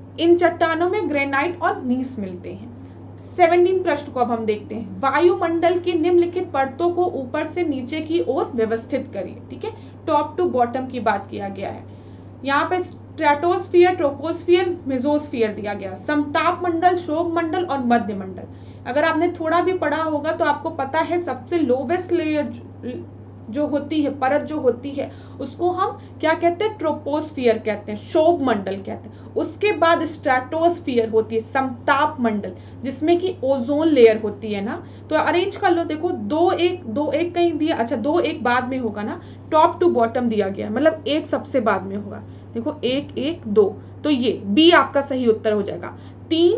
इन चट्टानों में ग्रेनाइट और नीस मिलते हैं। 17 प्रश्न को अब हम देखते हैं। वायुमंडल की निम्नलिखित परतों को ऊपर से नीचे की ओर व्यवस्थित करिए। ठीक है, टॉप टू बॉटम की बात किया गया है। यहाँ पे स्ट्रेटोस्फीयर, ट्रोपोस्फीयर, मेसोस्फीयर दिया गया, समताप मंडल, शोभ मंडल और मध्य मंडल। अगर आपने थोड़ा भी पढ़ा होगा तो आपको पता है सबसे लोवेस्ट लेयर जो होती है, परत जो होती है, उसको हम क्या कहते हैं? ट्रोपोस्फियर कहते हैं, शोभ मंडल कहते हैं। उसके बाद स्ट्रेटोस्फियर होती है, समताप मंडल, जिसमें कि ओजोन लेयर होती है ना। तो अरेंज कर लो, देखो 2 1 कहीं दिया, अच्छा 2 1 बाद में होगा ना, टॉप टू बॉटम दिया गया, मतलब 1 सबसे बाद में होगा। देखो 1 1 2, तो ये बी आपका सही उत्तर हो जाएगा। 3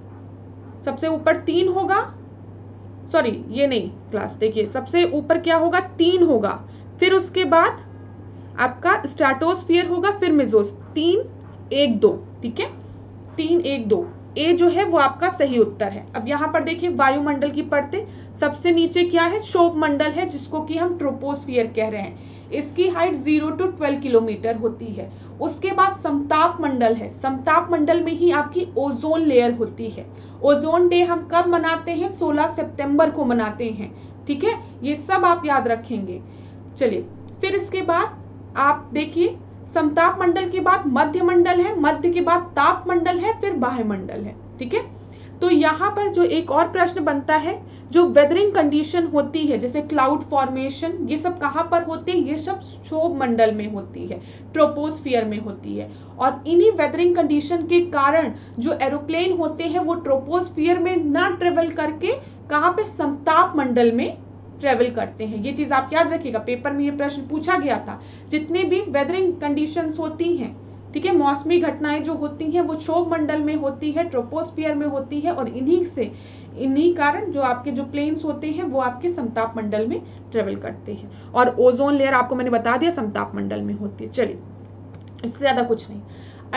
सबसे ऊपर 3 होगा, सॉरी ये नहीं क्लास, देखिए सबसे ऊपर क्या होगा? 3 होगा, फिर उसके बाद आपका स्ट्रेटोस्फियर होगा, फिर मेसोस। 3 1 2, ठीक है, 3 1 2, ए जो है वो आपका सही उत्तर है। अब यहाँ पर देखिए वायुमंडल की परतें, सबसे नीचे क्या है? शोभ मंडल है, जिसको कि हम ट्रोपोस्फियर कह रहे हैं। इसकी हाइट 0 to 12 किलोमीटर होती है। उसके बाद समताप मंडल है, समताप मंडल में ही आपकी ओजोन लेयर होती है। ओजोन डे हम कब मनाते हैं? 16 सितंबर को मनाते हैं। ठीक है, ये सब आप याद रखेंगे। चलिए, फिर इसके बाद आप देखिए समताप मंडल के बाद मध्य मंडल है, मध्य के बाद ताप मंडल है, फिर बाह्य मंडल है। ठीक है, तो यहाँ पर जो एक और प्रश्न बनता है, जो वेदरिंग कंडीशन होती है, जैसे क्लाउड फॉर्मेशन, ये सब कहाँ पर होती है? ये सब शोभ मंडल में होती है, ट्रोपोस्फियर में होती है। और इन्हीं वेदरिंग कंडीशन के कारण जो एरोप्लेन होते हैं वो ट्रोपोस्फियर में ना ट्रेवल करके कहाँ पे? समताप मंडल में ट्रेवल करते हैं। ये चीज आप याद रखिएगा, पेपर में ये प्रश्न पूछा गया था। जितनी भी वेदरिंग कंडीशंस होती हैं, ठीक है, मौसमी घटनाएं जो होती हैं, वो क्षोभ मंडल में होती है, ट्रोपोस्फियर में होती है, और इन्हीं कारण जो आपके जो प्लेन्स होते हैं वो आपके समताप मंडल में ट्रेवल करते हैं। और ओजोन लेयर आपको मैंने बता दिया समताप मंडल में होती है। चलिए, इससे ज्यादा कुछ नहीं।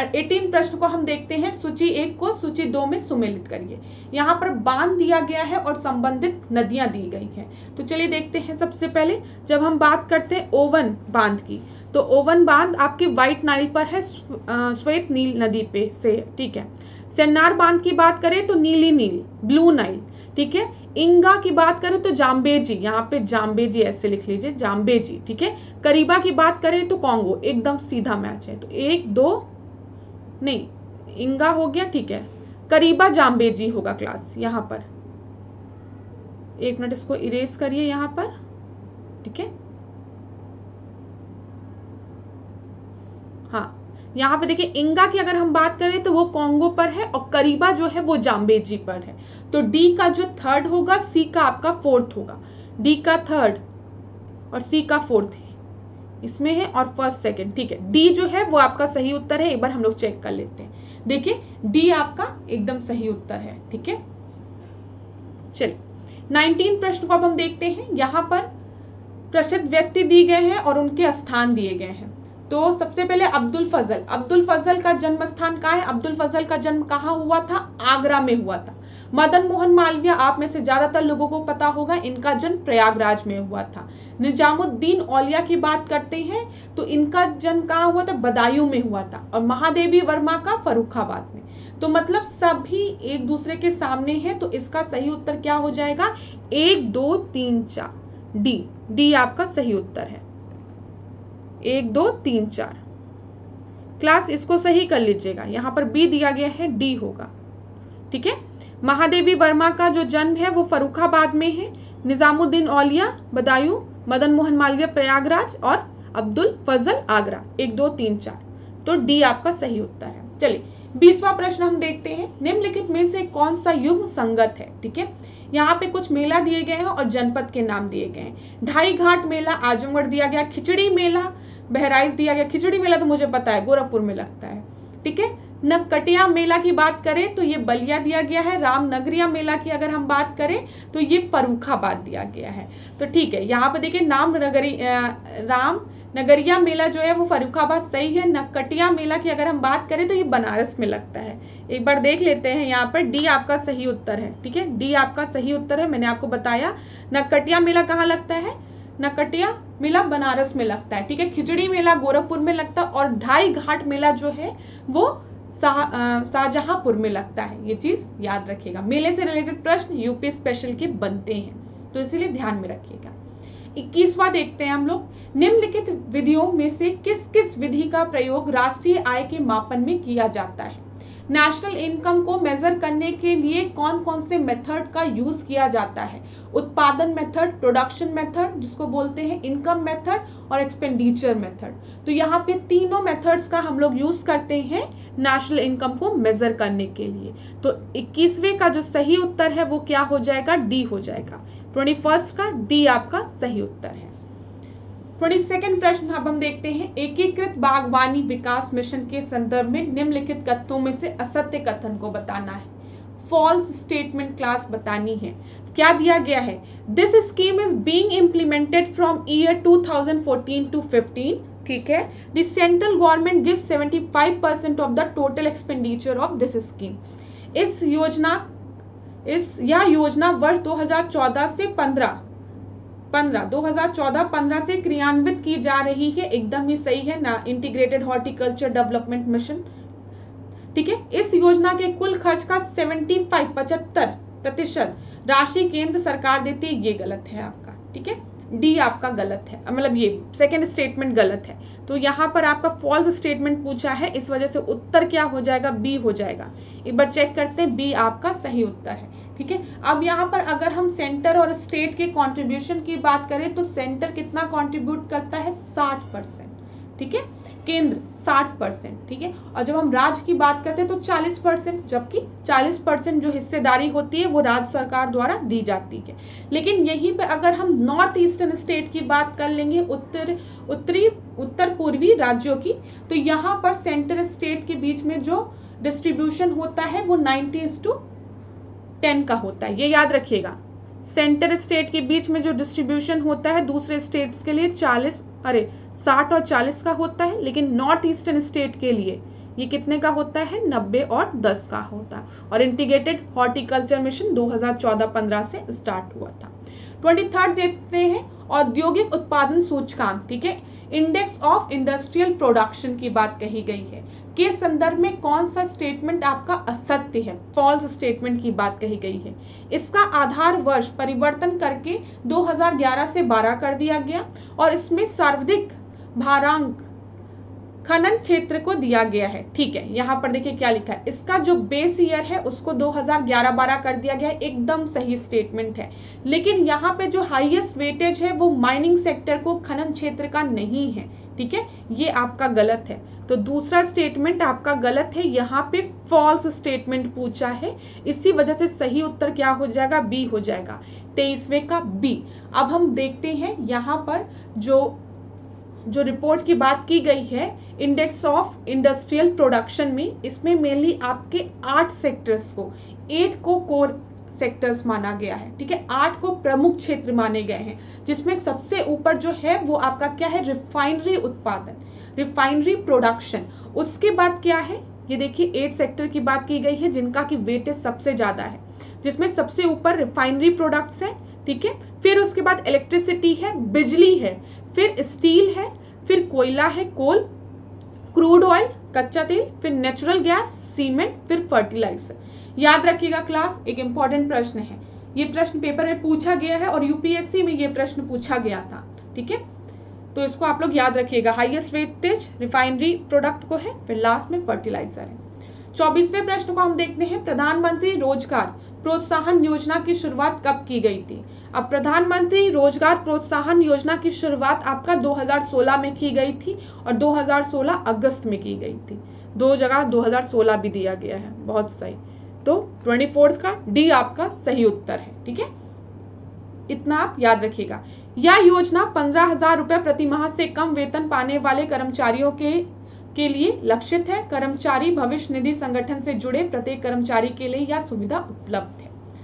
18 प्रश्न को हम देखते हैं। सूची 1 को सूची 2 में सुमेलित करिए। यहाँ पर बांध दिया गया है और संबंधित नदियां दी गई हैं। तो चलिए देखते हैं। सबसे पहले जब हम बात करते हैं ओवन बांध की, तो ओवन बांध आपके व्हाइट नाइल पर है, श्वेत नील नदी पे से। ठीक है, सेन्नार बांध की बात करें तो नीली नील, ब्लू नाइल। ठीक है, इंगा की बात करें तो जाम्बेजी, यहाँ पे जाम्बेजी ऐसे लिख लीजिए, जाम्बेजी। ठीक है, करीबा की बात करें तो कॉन्गो, एकदम सीधा मैच है। तो 1 2 नहीं, इंगा हो गया। ठीक है, करीबा जाम्बेजी होगा क्लास यहाँ पर। 1 मिनट इसको इरेज करिए यहाँ पर। ठीक है, हाँ, यहाँ पे देखिए इंगा की अगर हम बात करें तो वो कॉन्गो पर है, और करीबा जो है वो जाम्बेजी पर है। तो डी का जो 3rd होगा, सी का आपका 4th होगा। डी का 3rd और सी का 4th इसमें है, और 1st 2nd। ठीक है, डी जो है वो आपका सही उत्तर है। एक बार हम लोग चेक कर लेते हैं। देखिए डी आपका एकदम सही उत्तर है। ठीक है, चलिए 19 प्रश्न को अब हम देखते हैं। यहाँ पर प्रसिद्ध व्यक्ति दिए गए हैं और उनके स्थान दिए गए हैं। तो सबसे पहले अब्दुल फजल का जन्म स्थान कहाँ है? अब्दुल फजल का जन्म कहाँ हुआ था? आगरा में हुआ था। मदन मोहन मालवीय, आप में से ज्यादातर लोगों को पता होगा, इनका जन्म प्रयागराज में हुआ था। निजामुद्दीन औलिया की बात करते हैं तो इनका जन्म कहाँ हुआ था? बदायूं में हुआ था। और महादेवी वर्मा का फर्रुखाबाद में। तो मतलब सभी एक दूसरे के सामने हैं, तो इसका सही उत्तर क्या हो जाएगा? 1 2 3 4, डी आपका सही उत्तर है। 1 2 3 4 क्लास, इसको सही कर लीजिएगा। यहाँ पर बी दिया गया है, डी होगा। ठीक है, महादेवी वर्मा का जो जन्म है वो फर्रुखाबाद में है, निजामुद्दीन औलिया बदायूं, मदन मोहन मालवीय प्रयागराज, और अब्दुल फजल आगरा। 1 2 3 4, तो डी आपका सही उत्तर है। चलिए 20वां प्रश्न हम देखते हैं। निम्नलिखित में से कौन सा युग्म संगत है? ठीक है, यहाँ पे कुछ मेला दिए गए हैं और जनपद के नाम दिए गए हैं। ढाई घाट मेला आजमगढ़ दिया गया, खिचड़ी मेला बहराइच दिया गया। खिचड़ी मेला तो मुझे पता है, गोरखपुर में लगता है। ठीक है, नकटिया मेला की बात करें तो ये बलिया दिया गया है। रामनगरिया मेला की अगर हम बात करें तो ये फर्रुखाबाद दिया गया है। तो ठीक है, यहाँ पे देखिए रामनगरिया मेला जो है वो फर्रुखाबाद सही है। नकटिया मेला की अगर हम बात करें तो ये बनारस में लगता है। एक बार देख लेते हैं, यहाँ पर डी आपका सही उत्तर है। ठीक है, डी आपका सही उत्तर है। मैंने आपको बताया नकटिया मेला कहाँ लगता है? नकटिया मेला बनारस में लगता है। ठीक है, खिचड़ी मेला गोरखपुर में लगता है, और ढाई घाट मेला जो है वो शाहजहांपुर में लगता है। ये चीज याद रखिएगा। मेले से रिलेटेड प्रश्न यूपी स्पेशल के बनते हैं, तो इसीलिए ध्यान में रखिएगा। 21वां देखते हैं हम लोग, निम्नलिखित विधियों में से किस किस विधि का प्रयोग राष्ट्रीय आय के मापन में किया जाता है। नेशनल इनकम को मेजर करने के लिए कौन कौन से मेथड का यूज किया जाता है। उत्पादन मेथड, प्रोडक्शन मेथड जिसको बोलते हैं इनकम मेथड, और एक्सपेंडिचर मेथड। तो यहाँ पे तीनों मेथड्स का हम लोग यूज करते हैं नेशनल इनकम को मेजर करने के लिए। तो 21वें का जो सही उत्तर है वो क्या हो जाएगा, डी हो जाएगा। 21 का डी आपका सही उत्तर है। 22वां प्रश्न अब हम देखते हैं, एकीकृत बागवानी विकास मिशन के संदर्भ में निम्नलिखित कथनों में से असत्य कथन को बताना है। फॉल्स स्टेटमेंट क्लास बतानी है। क्या दिया गया है, this scheme is being implemented from year 2014 to 15, ठीक है। The central government gives 75% of the total expenditure of this scheme. यह योजना वर्ष 2014 से 2014-15 से क्रियान्वित की जा रही है। एकदम ही सही है ना, इंटीग्रेटेड हॉर्टिकल्चर डेवलपमेंट मिशन, ठीक है। इस योजना के कुल खर्च का 75% राशि केंद्र सरकार देती है। ये गलत है आपका, ठीक है। डी आपका गलत है, मतलब ये सेकंड स्टेटमेंट गलत है। तो यहाँ पर आपका फॉल्स स्टेटमेंट पूछा है, इस वजह से उत्तर क्या हो जाएगा, बी हो जाएगा। एक बार चेक करते हैं, बी आपका सही उत्तर है, ठीक है। अब यहाँ पर अगर हम सेंटर और स्टेट के कंट्रीब्यूशन की बात करें तो सेंटर कितना कंट्रीब्यूट करता है, 60%, ठीक है। केंद्र 60%, ठीक है। और जब हम राज्य की बात करते हैं तो 40%, जबकि 40% जो हिस्सेदारी होती है वो राज्य सरकार द्वारा दी जाती है। लेकिन यहीं पे अगर हम नॉर्थ ईस्टर्न स्टेट की बात कर लेंगे, उत्तर पूर्वी राज्यों की, तो यहाँ पर सेंटर स्टेट के बीच में जो डिस्ट्रीब्यूशन होता है वो 90:10 का होता है। ये याद रखिएगा, सेंटर स्टेट के बीच में जो डिस्ट्रीब्यूशन होता है दूसरे स्टेट्स के लिए 60 और 40 का होता है, लेकिन नॉर्थ ईस्टर्न स्टेट के लिए ये कितने का होता है, 90 और 10 का होता है। और इंटीग्रेटेड हॉर्टिकल्चर मिशन 2014-15 से स्टार्ट हुआ था। 23rd देखते हैं, औद्योगिक उत्पादन सूचकांक, ठीक है, इंडेक्स ऑफ इंडस्ट्रियल प्रोडक्शन की बात कही गई है, के संदर्भ में कौन सा स्टेटमेंट आपका असत्य है, फॉल्स स्टेटमेंट की बात कही गई है। इसका आधार वर्ष परिवर्तन करके 2011 से 12 कर दिया गया और इसमें सर्वाधिक भारांक खनन क्षेत्र को दिया गया है, ठीक है। यहाँ पर देखिए क्या लिखा है, इसका जो बेस ईयर है उसको 2011-12 कर दिया गया है, एकदम सही स्टेटमेंट है। लेकिन यहाँ पे जो हाईएस्ट वेटेज है वो माइनिंग सेक्टर को, खनन क्षेत्र का नहीं है, ठीक है। ये आपका गलत है, तो दूसरा स्टेटमेंट आपका गलत है। यहाँ पे फॉल्स स्टेटमेंट पूछा है, इसी वजह से सही उत्तर क्या हो जाएगा, बी हो जाएगा। 23वें का बी। अब हम देखते हैं यहाँ पर जो रिपोर्ट की बात की गई है इंडेक्स ऑफ इंडस्ट्रियल प्रोडक्शन में, इसमें मेनली आपके 8 सेक्टर्स को, 8 को कोर सेक्टर्स माना गया है, ठीक है। 8 को प्रमुख क्षेत्र माने गए हैं, जिसमें सबसे ऊपर जो है वो आपका क्या है, रिफाइनरी उत्पादन, रिफाइनरी प्रोडक्शन। उसके बाद क्या है, ये देखिए 8 सेक्टर की बात की गई है जिनका की वेटेज सबसे ज्यादा है, जिसमें सबसे ऊपर रिफाइनरी प्रोडक्ट्स है, ठीक है। फिर उसके बाद इलेक्ट्रिसिटी है, बिजली है, फिर स्टील है, फिर कोयला है, कोल, क्रूड ऑयल कच्चा तेल, फिर नेचुरल गैस, सीमेंट, फिर फर्टिलाइजर। याद रखिएगा क्लास, एक इंपॉर्टेंट प्रश्न है, ये प्रश्न पेपर में पूछा गया है और यूपीएससी में ये प्रश्न पूछा गया था, ठीक है। तो इसको आप लोग याद रखिएगा, हाईएस्ट वेटेज रिफाइनरी प्रोडक्ट को है, फिर लास्ट में फर्टिलाइजर है। 24वें प्रश्न को हम देखते हैं, प्रधानमंत्री रोजगार प्रोत्साहन योजना की शुरुआत कब की गई थी। अब प्रधानमंत्री रोजगार प्रोत्साहन योजना की शुरुआत आपका 2016 में की गई थी और 2016 अगस्त में की गई थी, 2 जगह 2016 भी दिया गया है, बहुत सही। तो 24 का डी आपका सही उत्तर है, ठीक है। इतना आप याद रखिएगा। यह योजना 15,000 रुपए प्रति माह से कम वेतन पाने वाले कर्मचारियों के लिए लक्षित है। कर्मचारी भविष्य निधि संगठन से जुड़े प्रत्येक कर्मचारी के लिए यह सुविधा उपलब्ध है।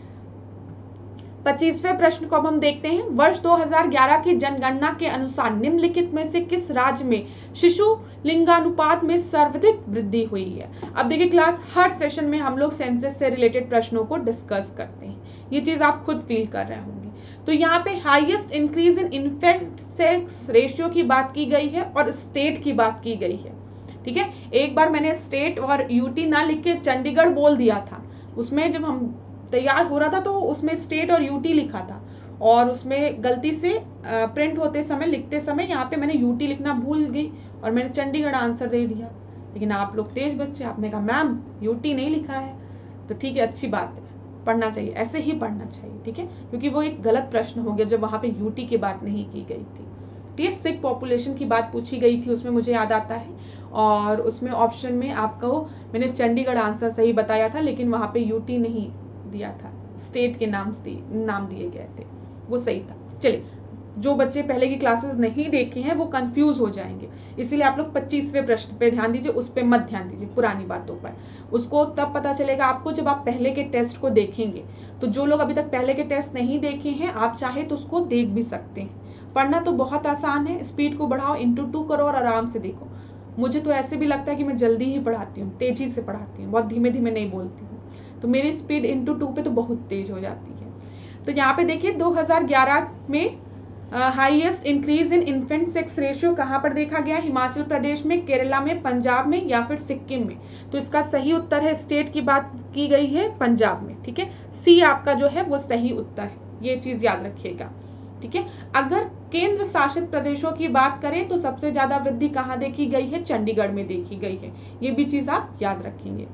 25वें प्रश्न को अब हम देखते हैं, वर्ष 2011 की जनगणना के अनुसार निम्नलिखित में से किस राज्य में शिशु लिंगानुपात में सर्वाधिक वृद्धि हुई है। अब देखिए क्लास, हर सेशन में हम लोग सेंसस से रिलेटेड प्रश्नों को डिस्कस करते हैं, ये चीज आप खुद फील कर रहे होंगे। तो यहाँ पे highest increase in infant sex ratio की बात की गई है और स्टेट की बात की गई है, ठीक है। एक बार मैंने स्टेट और यूटी ना लिख के चंडीगढ़ बोल दिया था, उसमें जब हम तैयार हो रहा था तो उसमें स्टेट और यूटी लिखा था, और उसमें गलती से प्रिंट होते समय लिखते समय यहाँ पे मैंने यूटी लिखना भूल गई और मैंने चंडीगढ़ आंसर दे दिया। लेकिन आप लोग तेज बच्चे, आपने कहा मैम यूटी नहीं लिखा है, तो ठीक है, अच्छी बात है, पढ़ना चाहिए, ऐसे ही पढ़ना चाहिए, ठीक है, क्योंकि वो एक गलत प्रश्न हो गया जब वहां पे यूटी की बात नहीं की गई थी। ठीक है, सिख पॉपुलेशन की बात पूछी गई थी, उसमें मुझे याद आता है, और उसमें ऑप्शन में आपको मैंने चंडीगढ़ आंसर सही बताया था, लेकिन वहां पे यूटी नहीं दिया था, स्टेट के नाम दिए गए थे, वो सही था। चलिए, जो बच्चे पहले की क्लासेस नहीं देखे हैं वो कंफ्यूज हो जाएंगे, इसीलिए आप लोग 25वें प्रश्न पे ध्यान दीजिए, उस पर मत ध्यान दीजिए पुरानी बातों पर। उसको तब पता चलेगा आपको जब आप पहले के टेस्ट को देखेंगे। तो जो लोग अभी तक पहले के टेस्ट नहीं देखे हैं, आप चाहे तो उसको देख भी सकते हैं। पढ़ना तो बहुत आसान है, स्पीड को बढ़ाओ, इंटू 2 करो और आराम से देखो। मुझे तो ऐसे भी लगता है कि मैं जल्दी ही पढ़ाती हूँ, तेजी से पढ़ाती हूँ, बहुत धीमे धीमे नहीं बोलती हूँ, तो मेरी स्पीड इंटू 2 पे तो बहुत तेज हो जाती है। तो यहाँ पे देखिए 2011 में highest increase in infant sex ratio कहाँ पर देखा गया? हिमाचल प्रदेश में, केरला में, पंजाब में या फिर सिक्किम में? तो इसका सही उत्तर है, स्टेट की बात की गई है, पंजाब में। ठीक है, सी आपका जो है वो सही उत्तर है, ये चीज याद रखिएगा। ठीक है, अगर केंद्र शासित प्रदेशों की बात करें तो सबसे ज्यादा वृद्धि कहाँ देखी गई है? चंडीगढ़ में देखी गई है, ये भी चीज आप याद रखेंगे।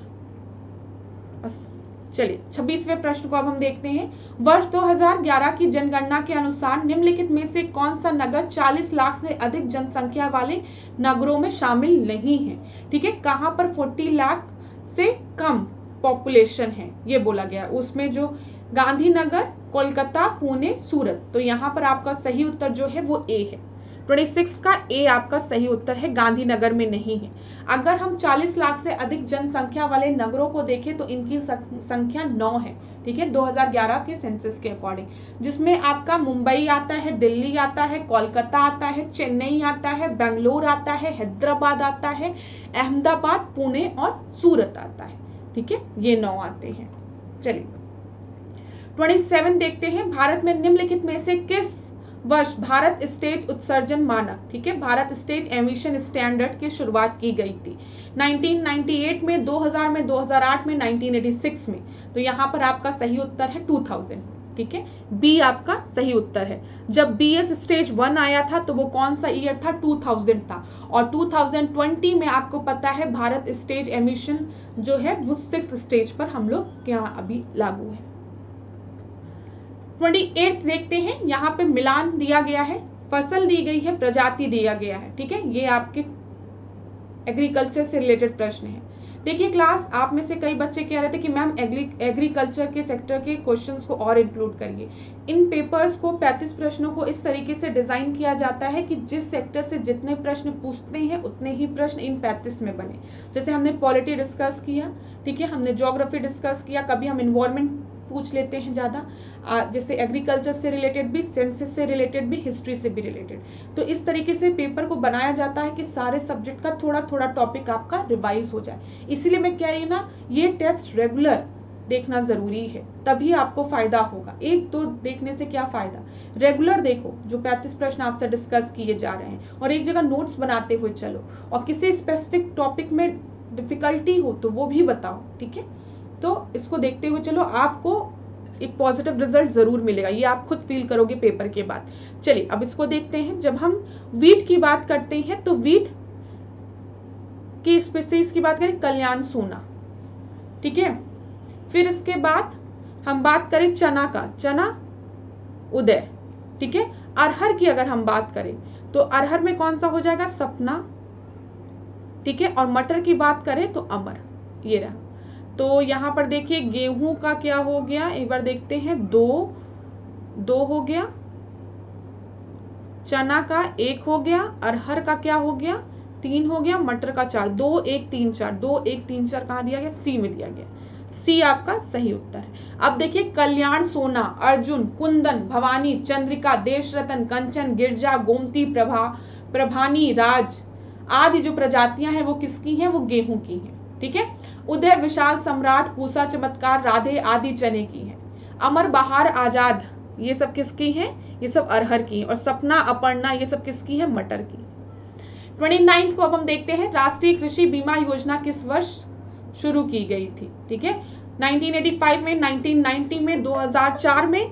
चलिए 26वें प्रश्न को अब हम देखते हैं। वर्ष 2011 की जनगणना के अनुसार निम्नलिखित में से कौन सा नगर 40 लाख से अधिक जनसंख्या वाले नगरों में शामिल नहीं है? ठीक है, कहां पर 40 लाख से कम पॉपुलेशन है ये बोला गया, उसमें जो गांधीनगर, कोलकाता, पुणे, सूरत, तो यहाँ पर आपका सही उत्तर जो है वो ए है। 26 का ए आपका सही उत्तर है, गांधीनगर में नहीं है। अगर हम 40 लाख से अधिक जनसंख्या वाले नगरों को देखें तो इनकी संख्या 9 है। ठीक है, 2011 के सेंसस के अकॉर्डिंग, जिसमें आपका मुंबई आता है, दिल्ली आता है, कोलकाता आता है, चेन्नई आता है, बेंगलोर आता है, हैदराबाद आता है, अहमदाबाद, पुणे और सूरत आता है। ठीक है, ये 9 आते हैं। चलिए 27 देखते हैं। भारत में निम्नलिखित में से किस वर्ष भारत स्टेज उत्सर्जन मानक, ठीक है, भारत स्टेज एमिशन स्टैंडर्ड की शुरुआत की गई थी? 1998 में, 2000 में, 2008 में, 1986 में? तो यहाँ पर आपका सही उत्तर है 2000। ठीक है, बी आपका सही उत्तर है। जब BS स्टेज 1 आया था तो वो कौन सा ईयर था? 2000 था। और 2020 में आपको पता है भारत स्टेज एमिशन जो है वो 6th स्टेज पर हम लोग यहाँ अभी लागू है। 28 देखते हैं, यहाँ पे मिलान दिया गया है, फसल दी गई है, प्रजाति दिया गया है। ठीक है, ये आपके एग्रीकल्चर से रिलेटेड प्रश्न है। देखिए क्लास, आप में से कई बच्चे कह रहे थे कि मैम एग्रीकल्चर के सेक्टर के क्वेश्चंस को और इंक्लूड करिए। इन पेपर्स को 35 प्रश्नों को इस तरीके से डिजाइन किया जाता है कि जिस सेक्टर से जितने प्रश्न पूछते हैं उतने ही प्रश्न इन 35 में बने। जैसे हमने पॉलिटी डिस्कस किया, ठीक है, हमने ज्योग्राफी डिस्कस किया, कभी हम इन्वायरमेंट पूछ लेते हैं ज्यादा, जैसे एग्रीकल्चर से रिलेटेड भी, सेंसस से रिलेटेड भी, हिस्ट्री से भी रिलेटेड। तो इस तरीके से पेपर को बनाया जाता है कि सारे सब्जेक्ट का थोड़ा थोड़ा टॉपिक आपका रिवाइज हो जाए। इसीलिए मैं कह रही हूँ ना, ये टेस्ट रेगुलर देखना जरूरी है, तभी आपको फायदा होगा। एक दो देखने से क्या फायदा, रेगुलर देखो जो 35 प्रश्न आपसे डिस्कस किए जा रहे हैं, और एक जगह नोट्स बनाते हुए चलो, और किसी स्पेसिफिक टॉपिक में डिफिकल्टी हो तो वो भी बताओ। ठीक है, तो इसको देखते हुए चलो, आपको एक पॉजिटिव रिजल्ट जरूर मिलेगा, ये आप खुद फील करोगे पेपर के बाद। चलिए अब इसको देखते हैं। जब हम वीट की बात करते हैं तो वीट की स्पीसीज की बात करें, कल्याण सोना। ठीक है, फिर इसके बाद हम बात करें चना का, चना उदय। ठीक है, अरहर की अगर हम बात करें तो अरहर में कौन सा हो जाएगा? सपना। ठीक है, और मटर की बात करें तो अमर। ये रहा। तो यहाँ पर देखिए गेहूं का क्या हो गया, एक बार देखते हैं, 2 हो गया, चना का 1 हो गया, अरहर का क्या हो गया? 3 हो गया, मटर का 4, 2 1 3 4, 2 1 3 4 कहाँ दिया गया? सी में दिया गया। सी आपका सही उत्तर है। अब देखिए कल्याण सोना, अर्जुन, कुंदन, भवानी, चंद्रिका, देश रतन, कंचन, गिरजा, गोमती, प्रभानी, राज आदि जो प्रजातियां हैं वो किसकी हैं? वो गेहूं की हैं। ठीक है, उदय, विशाल, सम्राट, पूसा, चमत्कार, राधे आदि चने की हैं। अमर, बहार, आजाद ये सब किसकी हैं? ये सब अरहर की हैं। और सपना, अपर्णा ये सब किसकी हैं? मटर की। 29 को अब हम देखते हैं, राष्ट्रीय कृषि बीमा योजना किस वर्ष शुरू की गई थी? ठीक है, 1985 में, 1990 में, 2004 में,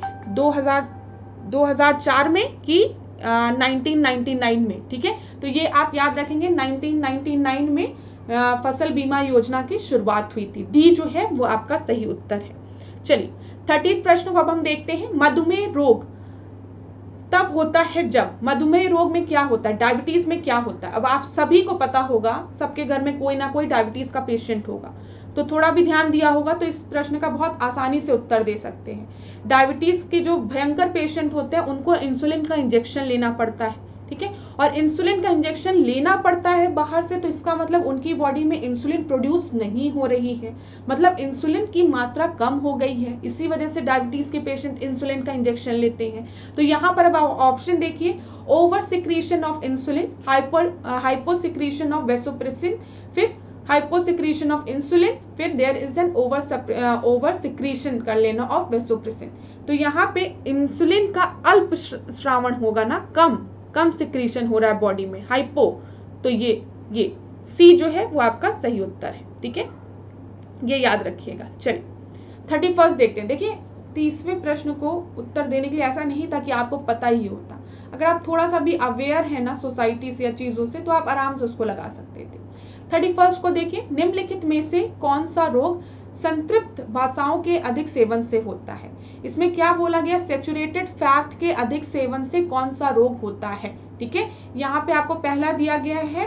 2004 में कि 1999 में। ठीक है, तो ये आप याद रखेंगे, 1999 में फसल बीमा योजना की शुरुआत हुई थी। डी जो है वो आपका सही उत्तर है। चलिए 30 प्रश्न को अब हम देखते हैं, मधुमेह रोग तब होता है जब, मधुमेह रोग में क्या होता है, डायबिटीज में क्या होता है? अब आप सभी को पता होगा, सबके घर में कोई ना कोई डायबिटीज का पेशेंट होगा, तो थोड़ा भी ध्यान दिया होगा तो इस प्रश्न का बहुत आसानी से उत्तर दे सकते हैं। डायबिटीज के जो भयंकर पेशेंट होते हैं उनको इंसुलिन का इंजेक्शन लेना पड़ता है। ठीक है, और इंसुलिन का इंजेक्शन लेना पड़ता है बाहर से, तो इसका मतलब उनकी बॉडी में इंसुलिन प्रोड्यूस नहीं हो रही है, मतलब इंसुलिन की मात्रा कम हो गई है। इसी वजह से डायबिटीज के पेशेंट इंसुलिन का इंजेक्शन लेते हैं। तो यहाँ पर अब ऑप्शन देखिए, over secretion of insulin, hyposecretion of vasopressin, फिर हाइपोसिक्रीशन ऑफ इंसुलिन, फिर there is an over secretion कर लेना ऑफ वेसोप्रेसिन। तो यहाँ पे इंसुलिन का अल्प श्रावण होगा ना, कम सिक्रीशन हो रहा है बॉडी में, हाइपो, तो ये सी जो है वो आपका सही उत्तर है। ठीक है, ये याद रखिएगा। चलिए 31 देखते हैं। देखिए 30वें प्रश्न को उत्तर देने के लिए ऐसा नहीं था कि आपको पता ही होता, अगर आप थोड़ा सा भी अवेयर है ना सोसाइटी से या चीजों से, तो आप आराम से उसको लगा सकते थे। 31 को देखिए, निम्नलिखित में से कौन सा रोग संतृप्त वसाओं के अधिक सेवन से होता है? इसमें क्या बोला गया, सैचुरेटेड फैट के अधिक सेवन से कौन सा रोग होता है? ठीक है, यहाँ पे आपको पहला दिया गया है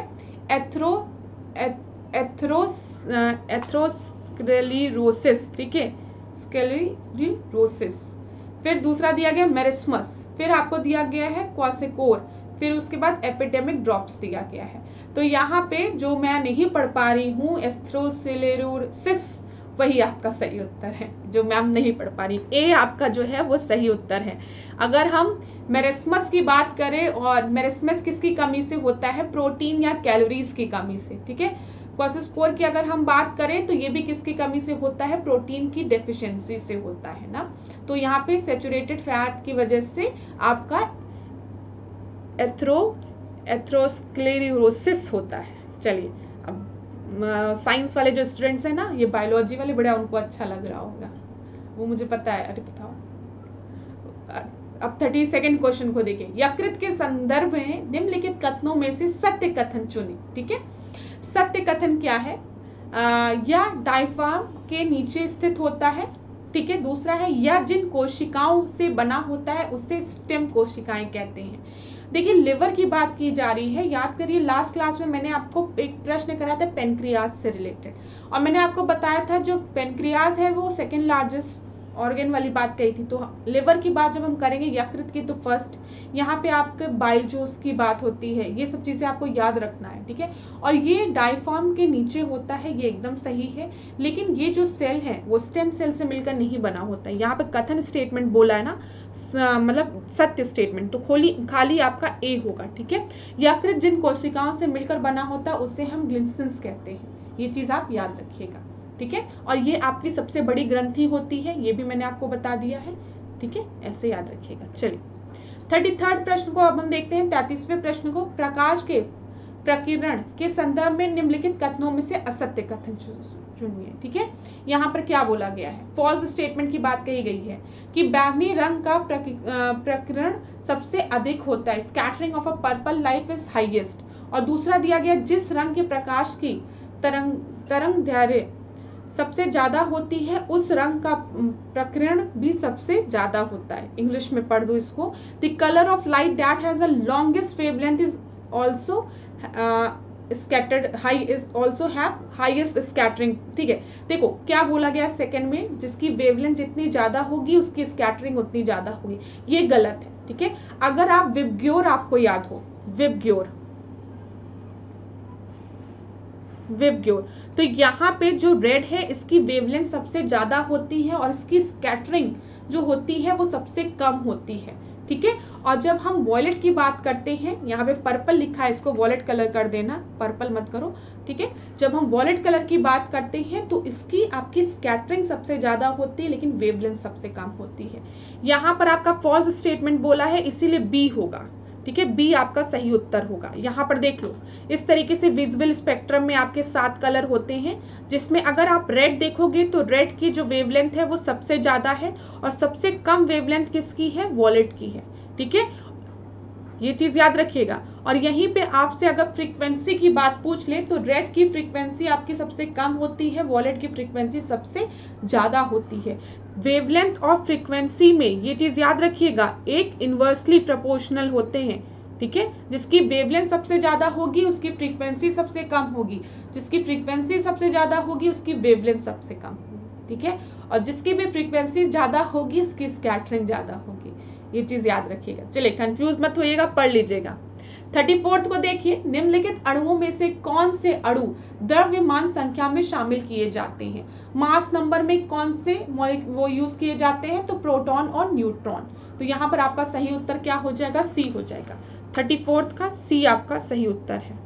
एथेरोस्क्लेरोसिस। ठीक है, स्क्लेरोसिस। फिर दूसरा दिया गया मेरिस्मस, फिर आपको दिया गया है क्वासेकोर, फिर उसके बाद एपिडेमिक ड्रॉप्स दिया गया है। तो यहाँ पे जो मैं नहीं पढ़ पा रही हूँ, एथेरोस्क्लेरोसिस, वही आपका सही उत्तर है, जो मैम नहीं पढ़ पा रही। ए आपका जो है वो सही उत्तर है। अगर हम मेरिस्मस की बात करें, और मेरिस्मस किसकी कमी से होता है? प्रोटीन या कैलोरीज की कमी से। ठीक है, क्वासेकोर की अगर हम बात करें तो ये भी किसकी कमी से होता है? प्रोटीन की डेफिशिएंसी से होता है ना। तो यहाँ पे सैचुरेटेड फैट की वजह से आपका एथेरोस्क्लेरोसिस होता है। चलिए, अब साइंस वाले जो स्टूडेंट्स हैं ना, ये बायोलॉजी वाले, बड़ा उनको अच्छा लग रहा होगा, वो मुझे पता है। अरे बताओ, अब 32 क्वेश्चन को देखिए, यकृत के संदर्भ में निम्नलिखित कथनों में से सत्य कथन चुने। ठीक है, सत्य कथन क्या है? या डायफ्राम के नीचे स्थित होता है। ठीक है, दूसरा है या जिन कोशिकाओं से बना होता है उसे स्टेम कोशिकाएं कहते हैं। देखिए लिवर की बात की जा रही है, याद करिए लास्ट क्लास में मैंने आपको एक प्रश्न कराया था पेनक्रियाज से रिलेटेड, और मैंने आपको बताया था जो पेनक्रियाज है वो सेकंड लार्जेस्ट ऑर्गन वाली बात कही थी। तो लिवर की बात जब हम करेंगे यकृत की तो फर्स्ट, यहाँ पे आपके बाइल जूस की बात होती है, ये सब चीजें आपको याद रखना है। ठीक है, और ये डायफ्राम के नीचे होता है, ये एकदम सही है। लेकिन ये जो सेल है वो स्टेम सेल से मिलकर नहीं बना होता है। यहाँ पे कथन स्टेटमेंट बोला है ना, मतलब सत्य स्टेटमेंट, तो खाली आपका ए होगा। ठीक है, यकृत जिन कोशिकाओं से मिलकर बना होता है उसे हम ग्लिम्सिन्स कहते हैं, ये चीज आप याद रखिएगा। ठीक है, और ये आपकी सबसे बड़ी ग्रंथि होती है, ये भी मैंने आपको बता दिया है। ठीक है, ऐसे याद रखिएगा। चलिए 33 प्रश्न को अब हम देखते हैं। 33वें प्रश्न को, प्रकाश के प्रकीर्णन के संदर्भ में निम्नलिखित कथनों में से असत्य कथन चुनिए। ठीक है, यहाँ पर क्या बोला गया है? फॉल्स स्टेटमेंट की बात कही गई है कि बैंगनी रंग का प्रकीर्णन सबसे अधिक होता है, scattering of a purple light is highest. और दूसरा दिया गया, जिस रंग के प्रकाश की तरंग दैर्घ्य सबसे ज्यादा होती है उस रंग का प्रकीर्णन भी सबसे ज्यादा होता है। इंग्लिश में पढ़ दो इसको, the colour of light that has the longest wavelength is also scattered high is also have highest scattering. ठीक है, देखो क्या बोला गया सेकंड में, जिसकी वेवलेंथ जितनी ज्यादा होगी उसकी स्कैटरिंग उतनी ज्यादा होगी, ये गलत है। ठीक है, अगर आप विबग्योर आपको याद हो, विबग्योर, तो यहाँ पे जो रेड है इसकी वेवलेंथ सबसे ज्यादा होती है और इसकी स्कैटरिंग जो होती है वो सबसे कम होती है। ठीक है, और जब हम वॉयलेट की बात करते हैं, यहाँ पे पर्पल लिखा है, इसको वॉयलेट कलर कर देना, पर्पल मत करो। ठीक है, जब हम वॉयलेट कलर की बात करते हैं तो इसकी आपकी स्कैटरिंग सबसे ज्यादा होती है लेकिन वेवलेंथ सबसे कम होती है। यहाँ पर आपका फॉल्स स्टेटमेंट बोला है, इसीलिए बी होगा। ठीक है, बी आपका सही उत्तर होगा। यहाँ पर देख लो, इस तरीके से विजिबल स्पेक्ट्रम में आपके 7 कलर होते हैं, जिसमें अगर आप रेड देखोगे तो रेड की जो वेवलेंथ है वो सबसे ज्यादा है और सबसे कम वेवलेंथ किसकी है, वॉलेट की है। ठीक है, ये चीज याद रखिएगा। और यहीं पे आपसे अगर फ्रीक्वेंसी की बात पूछ ले तो रेड की फ्रीक्वेंसी आपकी सबसे कम होती है, वॉलेट की फ्रीक्वेंसी सबसे ज्यादा होती है। वेवलेंथ और फ्रीक्वेंसी में ये चीज याद रखिएगा, एक इनवर्सली प्रोपोर्शनल होते हैं। ठीक है, जिसकी वेवलेंथ सबसे ज्यादा होगी उसकी फ्रीक्वेंसी सबसे कम होगी, जिसकी फ्रीक्वेंसी सबसे ज्यादा होगी उसकी वेवलेंथ सबसे कम होगी। ठीक है, और जिसकी भी फ्रीक्वेंसी ज्यादा होगी उसकी स्कैटरिंग ज्यादा होगी। ये चीज याद रखिएगा। चलिए कंफ्यूज मत होइएगा, पढ़ लीजिएगा। 34 को देखिए, निम्नलिखित अणुओं में से कौन से अणु द्रव्यमान संख्या में शामिल किए जाते हैं। मास नंबर में कौन से वो यूज किए जाते हैं, तो प्रोटॉन और न्यूट्रॉन। तो यहाँ पर आपका सही उत्तर क्या हो जाएगा, सी हो जाएगा। 34 का सी आपका सही उत्तर है।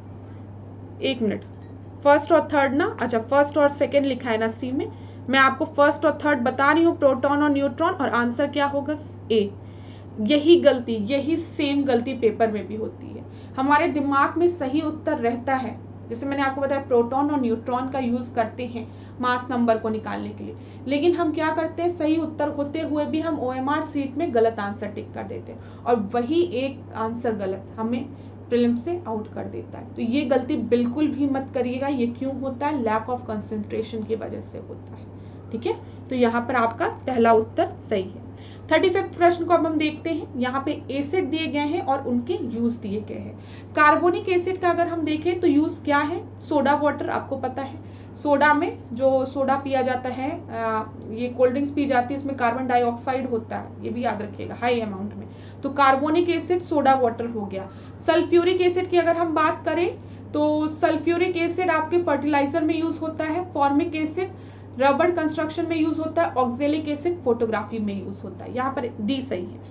एक मिनट, फर्स्ट और थर्ड ना, अच्छा फर्स्ट और सेकेंड लिखा है ना सी में, मैं आपको फर्स्ट और थर्ड बता रही हूँ, प्रोटॉन और न्यूट्रॉन, और आंसर क्या होगा, ए। यही गलती, यही सेम गलती पेपर में भी होती है। हमारे दिमाग में सही उत्तर रहता है, जैसे मैंने आपको बताया प्रोटॉन और न्यूट्रॉन का यूज करते हैं मास नंबर को निकालने के लिए, लेकिन हम क्या करते हैं, सही उत्तर होते हुए भी हम OMR सीट में गलत आंसर टिक कर देते हैं, और वही एक आंसर गलत हमें प्रीलिम से आउट कर देता है। तो ये गलती बिल्कुल भी मत करिएगा। ये क्यों होता है, लैक ऑफ कंसंट्रेशन की वजह से होता है। ठीक है, तो यहाँ पर आपका पहला उत्तर सही है। 35 प्रश्न को अब हम देखते हैं। यहाँ पे एसिड दिए गए हैं और उनके यूज दिए गए हैं। कार्बोनिक एसिड का अगर हम देखें तो यूज क्या है, सोडा वाटर, आपको पता है सोडा में जो सोडा पिया जाता है, ये कोल्ड ड्रिंक्स पी जाती है, इसमें कार्बन डाइऑक्साइड होता है, ये भी याद रखिएगा हाई अमाउंट में। तो कार्बोनिक एसिड सोडा वाटर हो गया। सल्फ्यूरिक एसिड की अगर हम बात करें तो सल्फ्यूरिक एसिड आपके फर्टिलाइजर में यूज होता है, फॉर्मिक एसिड रबर कंस्ट्रक्शन में यूज होता है, ऑक्जेलिक एसिड फोटोग्राफी में यूज होता है। यहाँ पर डी सही है।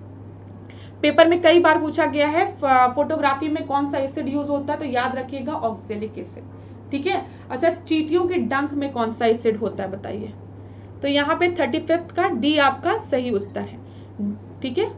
पेपर में कई बार पूछा गया है फोटोग्राफी में कौन सा एसिड यूज होता है, तो याद रखिएगा ऑक्जेलिक एसिड। ठीक है, अच्छा चींटियों के डंक में कौन सा एसिड होता है बताइए, तो यहाँ पे 35 का डी आपका सही उत्तर है। ठीक है,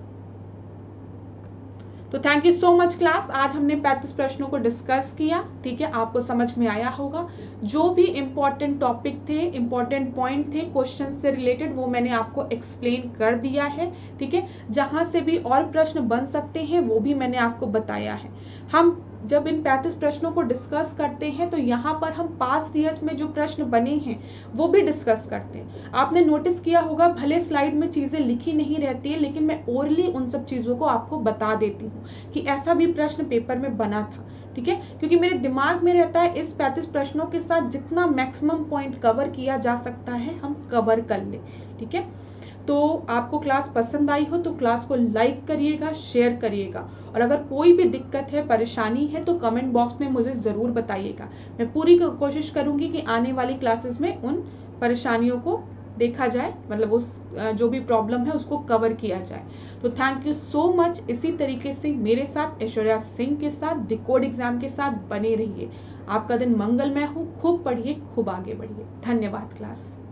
तो thank you so much class. आज हमने 35 प्रश्नों को डिस्कस किया। ठीक है, आपको समझ में आया होगा। जो भी इंपॉर्टेंट टॉपिक थे, इंपॉर्टेंट पॉइंट थे क्वेश्चन से रिलेटेड, वो मैंने आपको एक्सप्लेन कर दिया है। ठीक है, जहां से भी और प्रश्न बन सकते हैं वो भी मैंने आपको बताया है। हम जब इन 35 प्रश्नों को डिस्कस करते हैं तो यहाँ पर हम पास्ट ईयर्स में जो प्रश्न बने हैं वो भी डिस्कस करते हैं। आपने नोटिस किया होगा, भले स्लाइड में चीजें लिखी नहीं रहती है, लेकिन मैं ओरली उन सब चीजों को आपको बता देती हूँ कि ऐसा भी प्रश्न पेपर में बना था। ठीक है, क्योंकि मेरे दिमाग में रहता है इस 35 प्रश्नों के साथ जितना मैक्सिमम पॉइंट कवर किया जा सकता है हम कवर कर ले। ठीक है, तो आपको क्लास पसंद आई हो तो क्लास को लाइक करिएगा, शेयर करिएगा, और अगर कोई भी दिक्कत है, परेशानी है तो कमेंट बॉक्स में मुझे ज़रूर बताइएगा। मैं पूरी कोशिश करूंगी कि आने वाली क्लासेस में उन परेशानियों को देखा जाए, मतलब उस जो भी प्रॉब्लम है उसको कवर किया जाए। तो थैंक यू सो मच। इसी तरीके से मेरे साथ ऐश्वर्या सिंह के साथ डिकोड एग्जाम के साथ बने रहिए। आपका दिन मंगलमय हो, खूब पढ़िए, खूब आगे बढ़िए। धन्यवाद क्लास।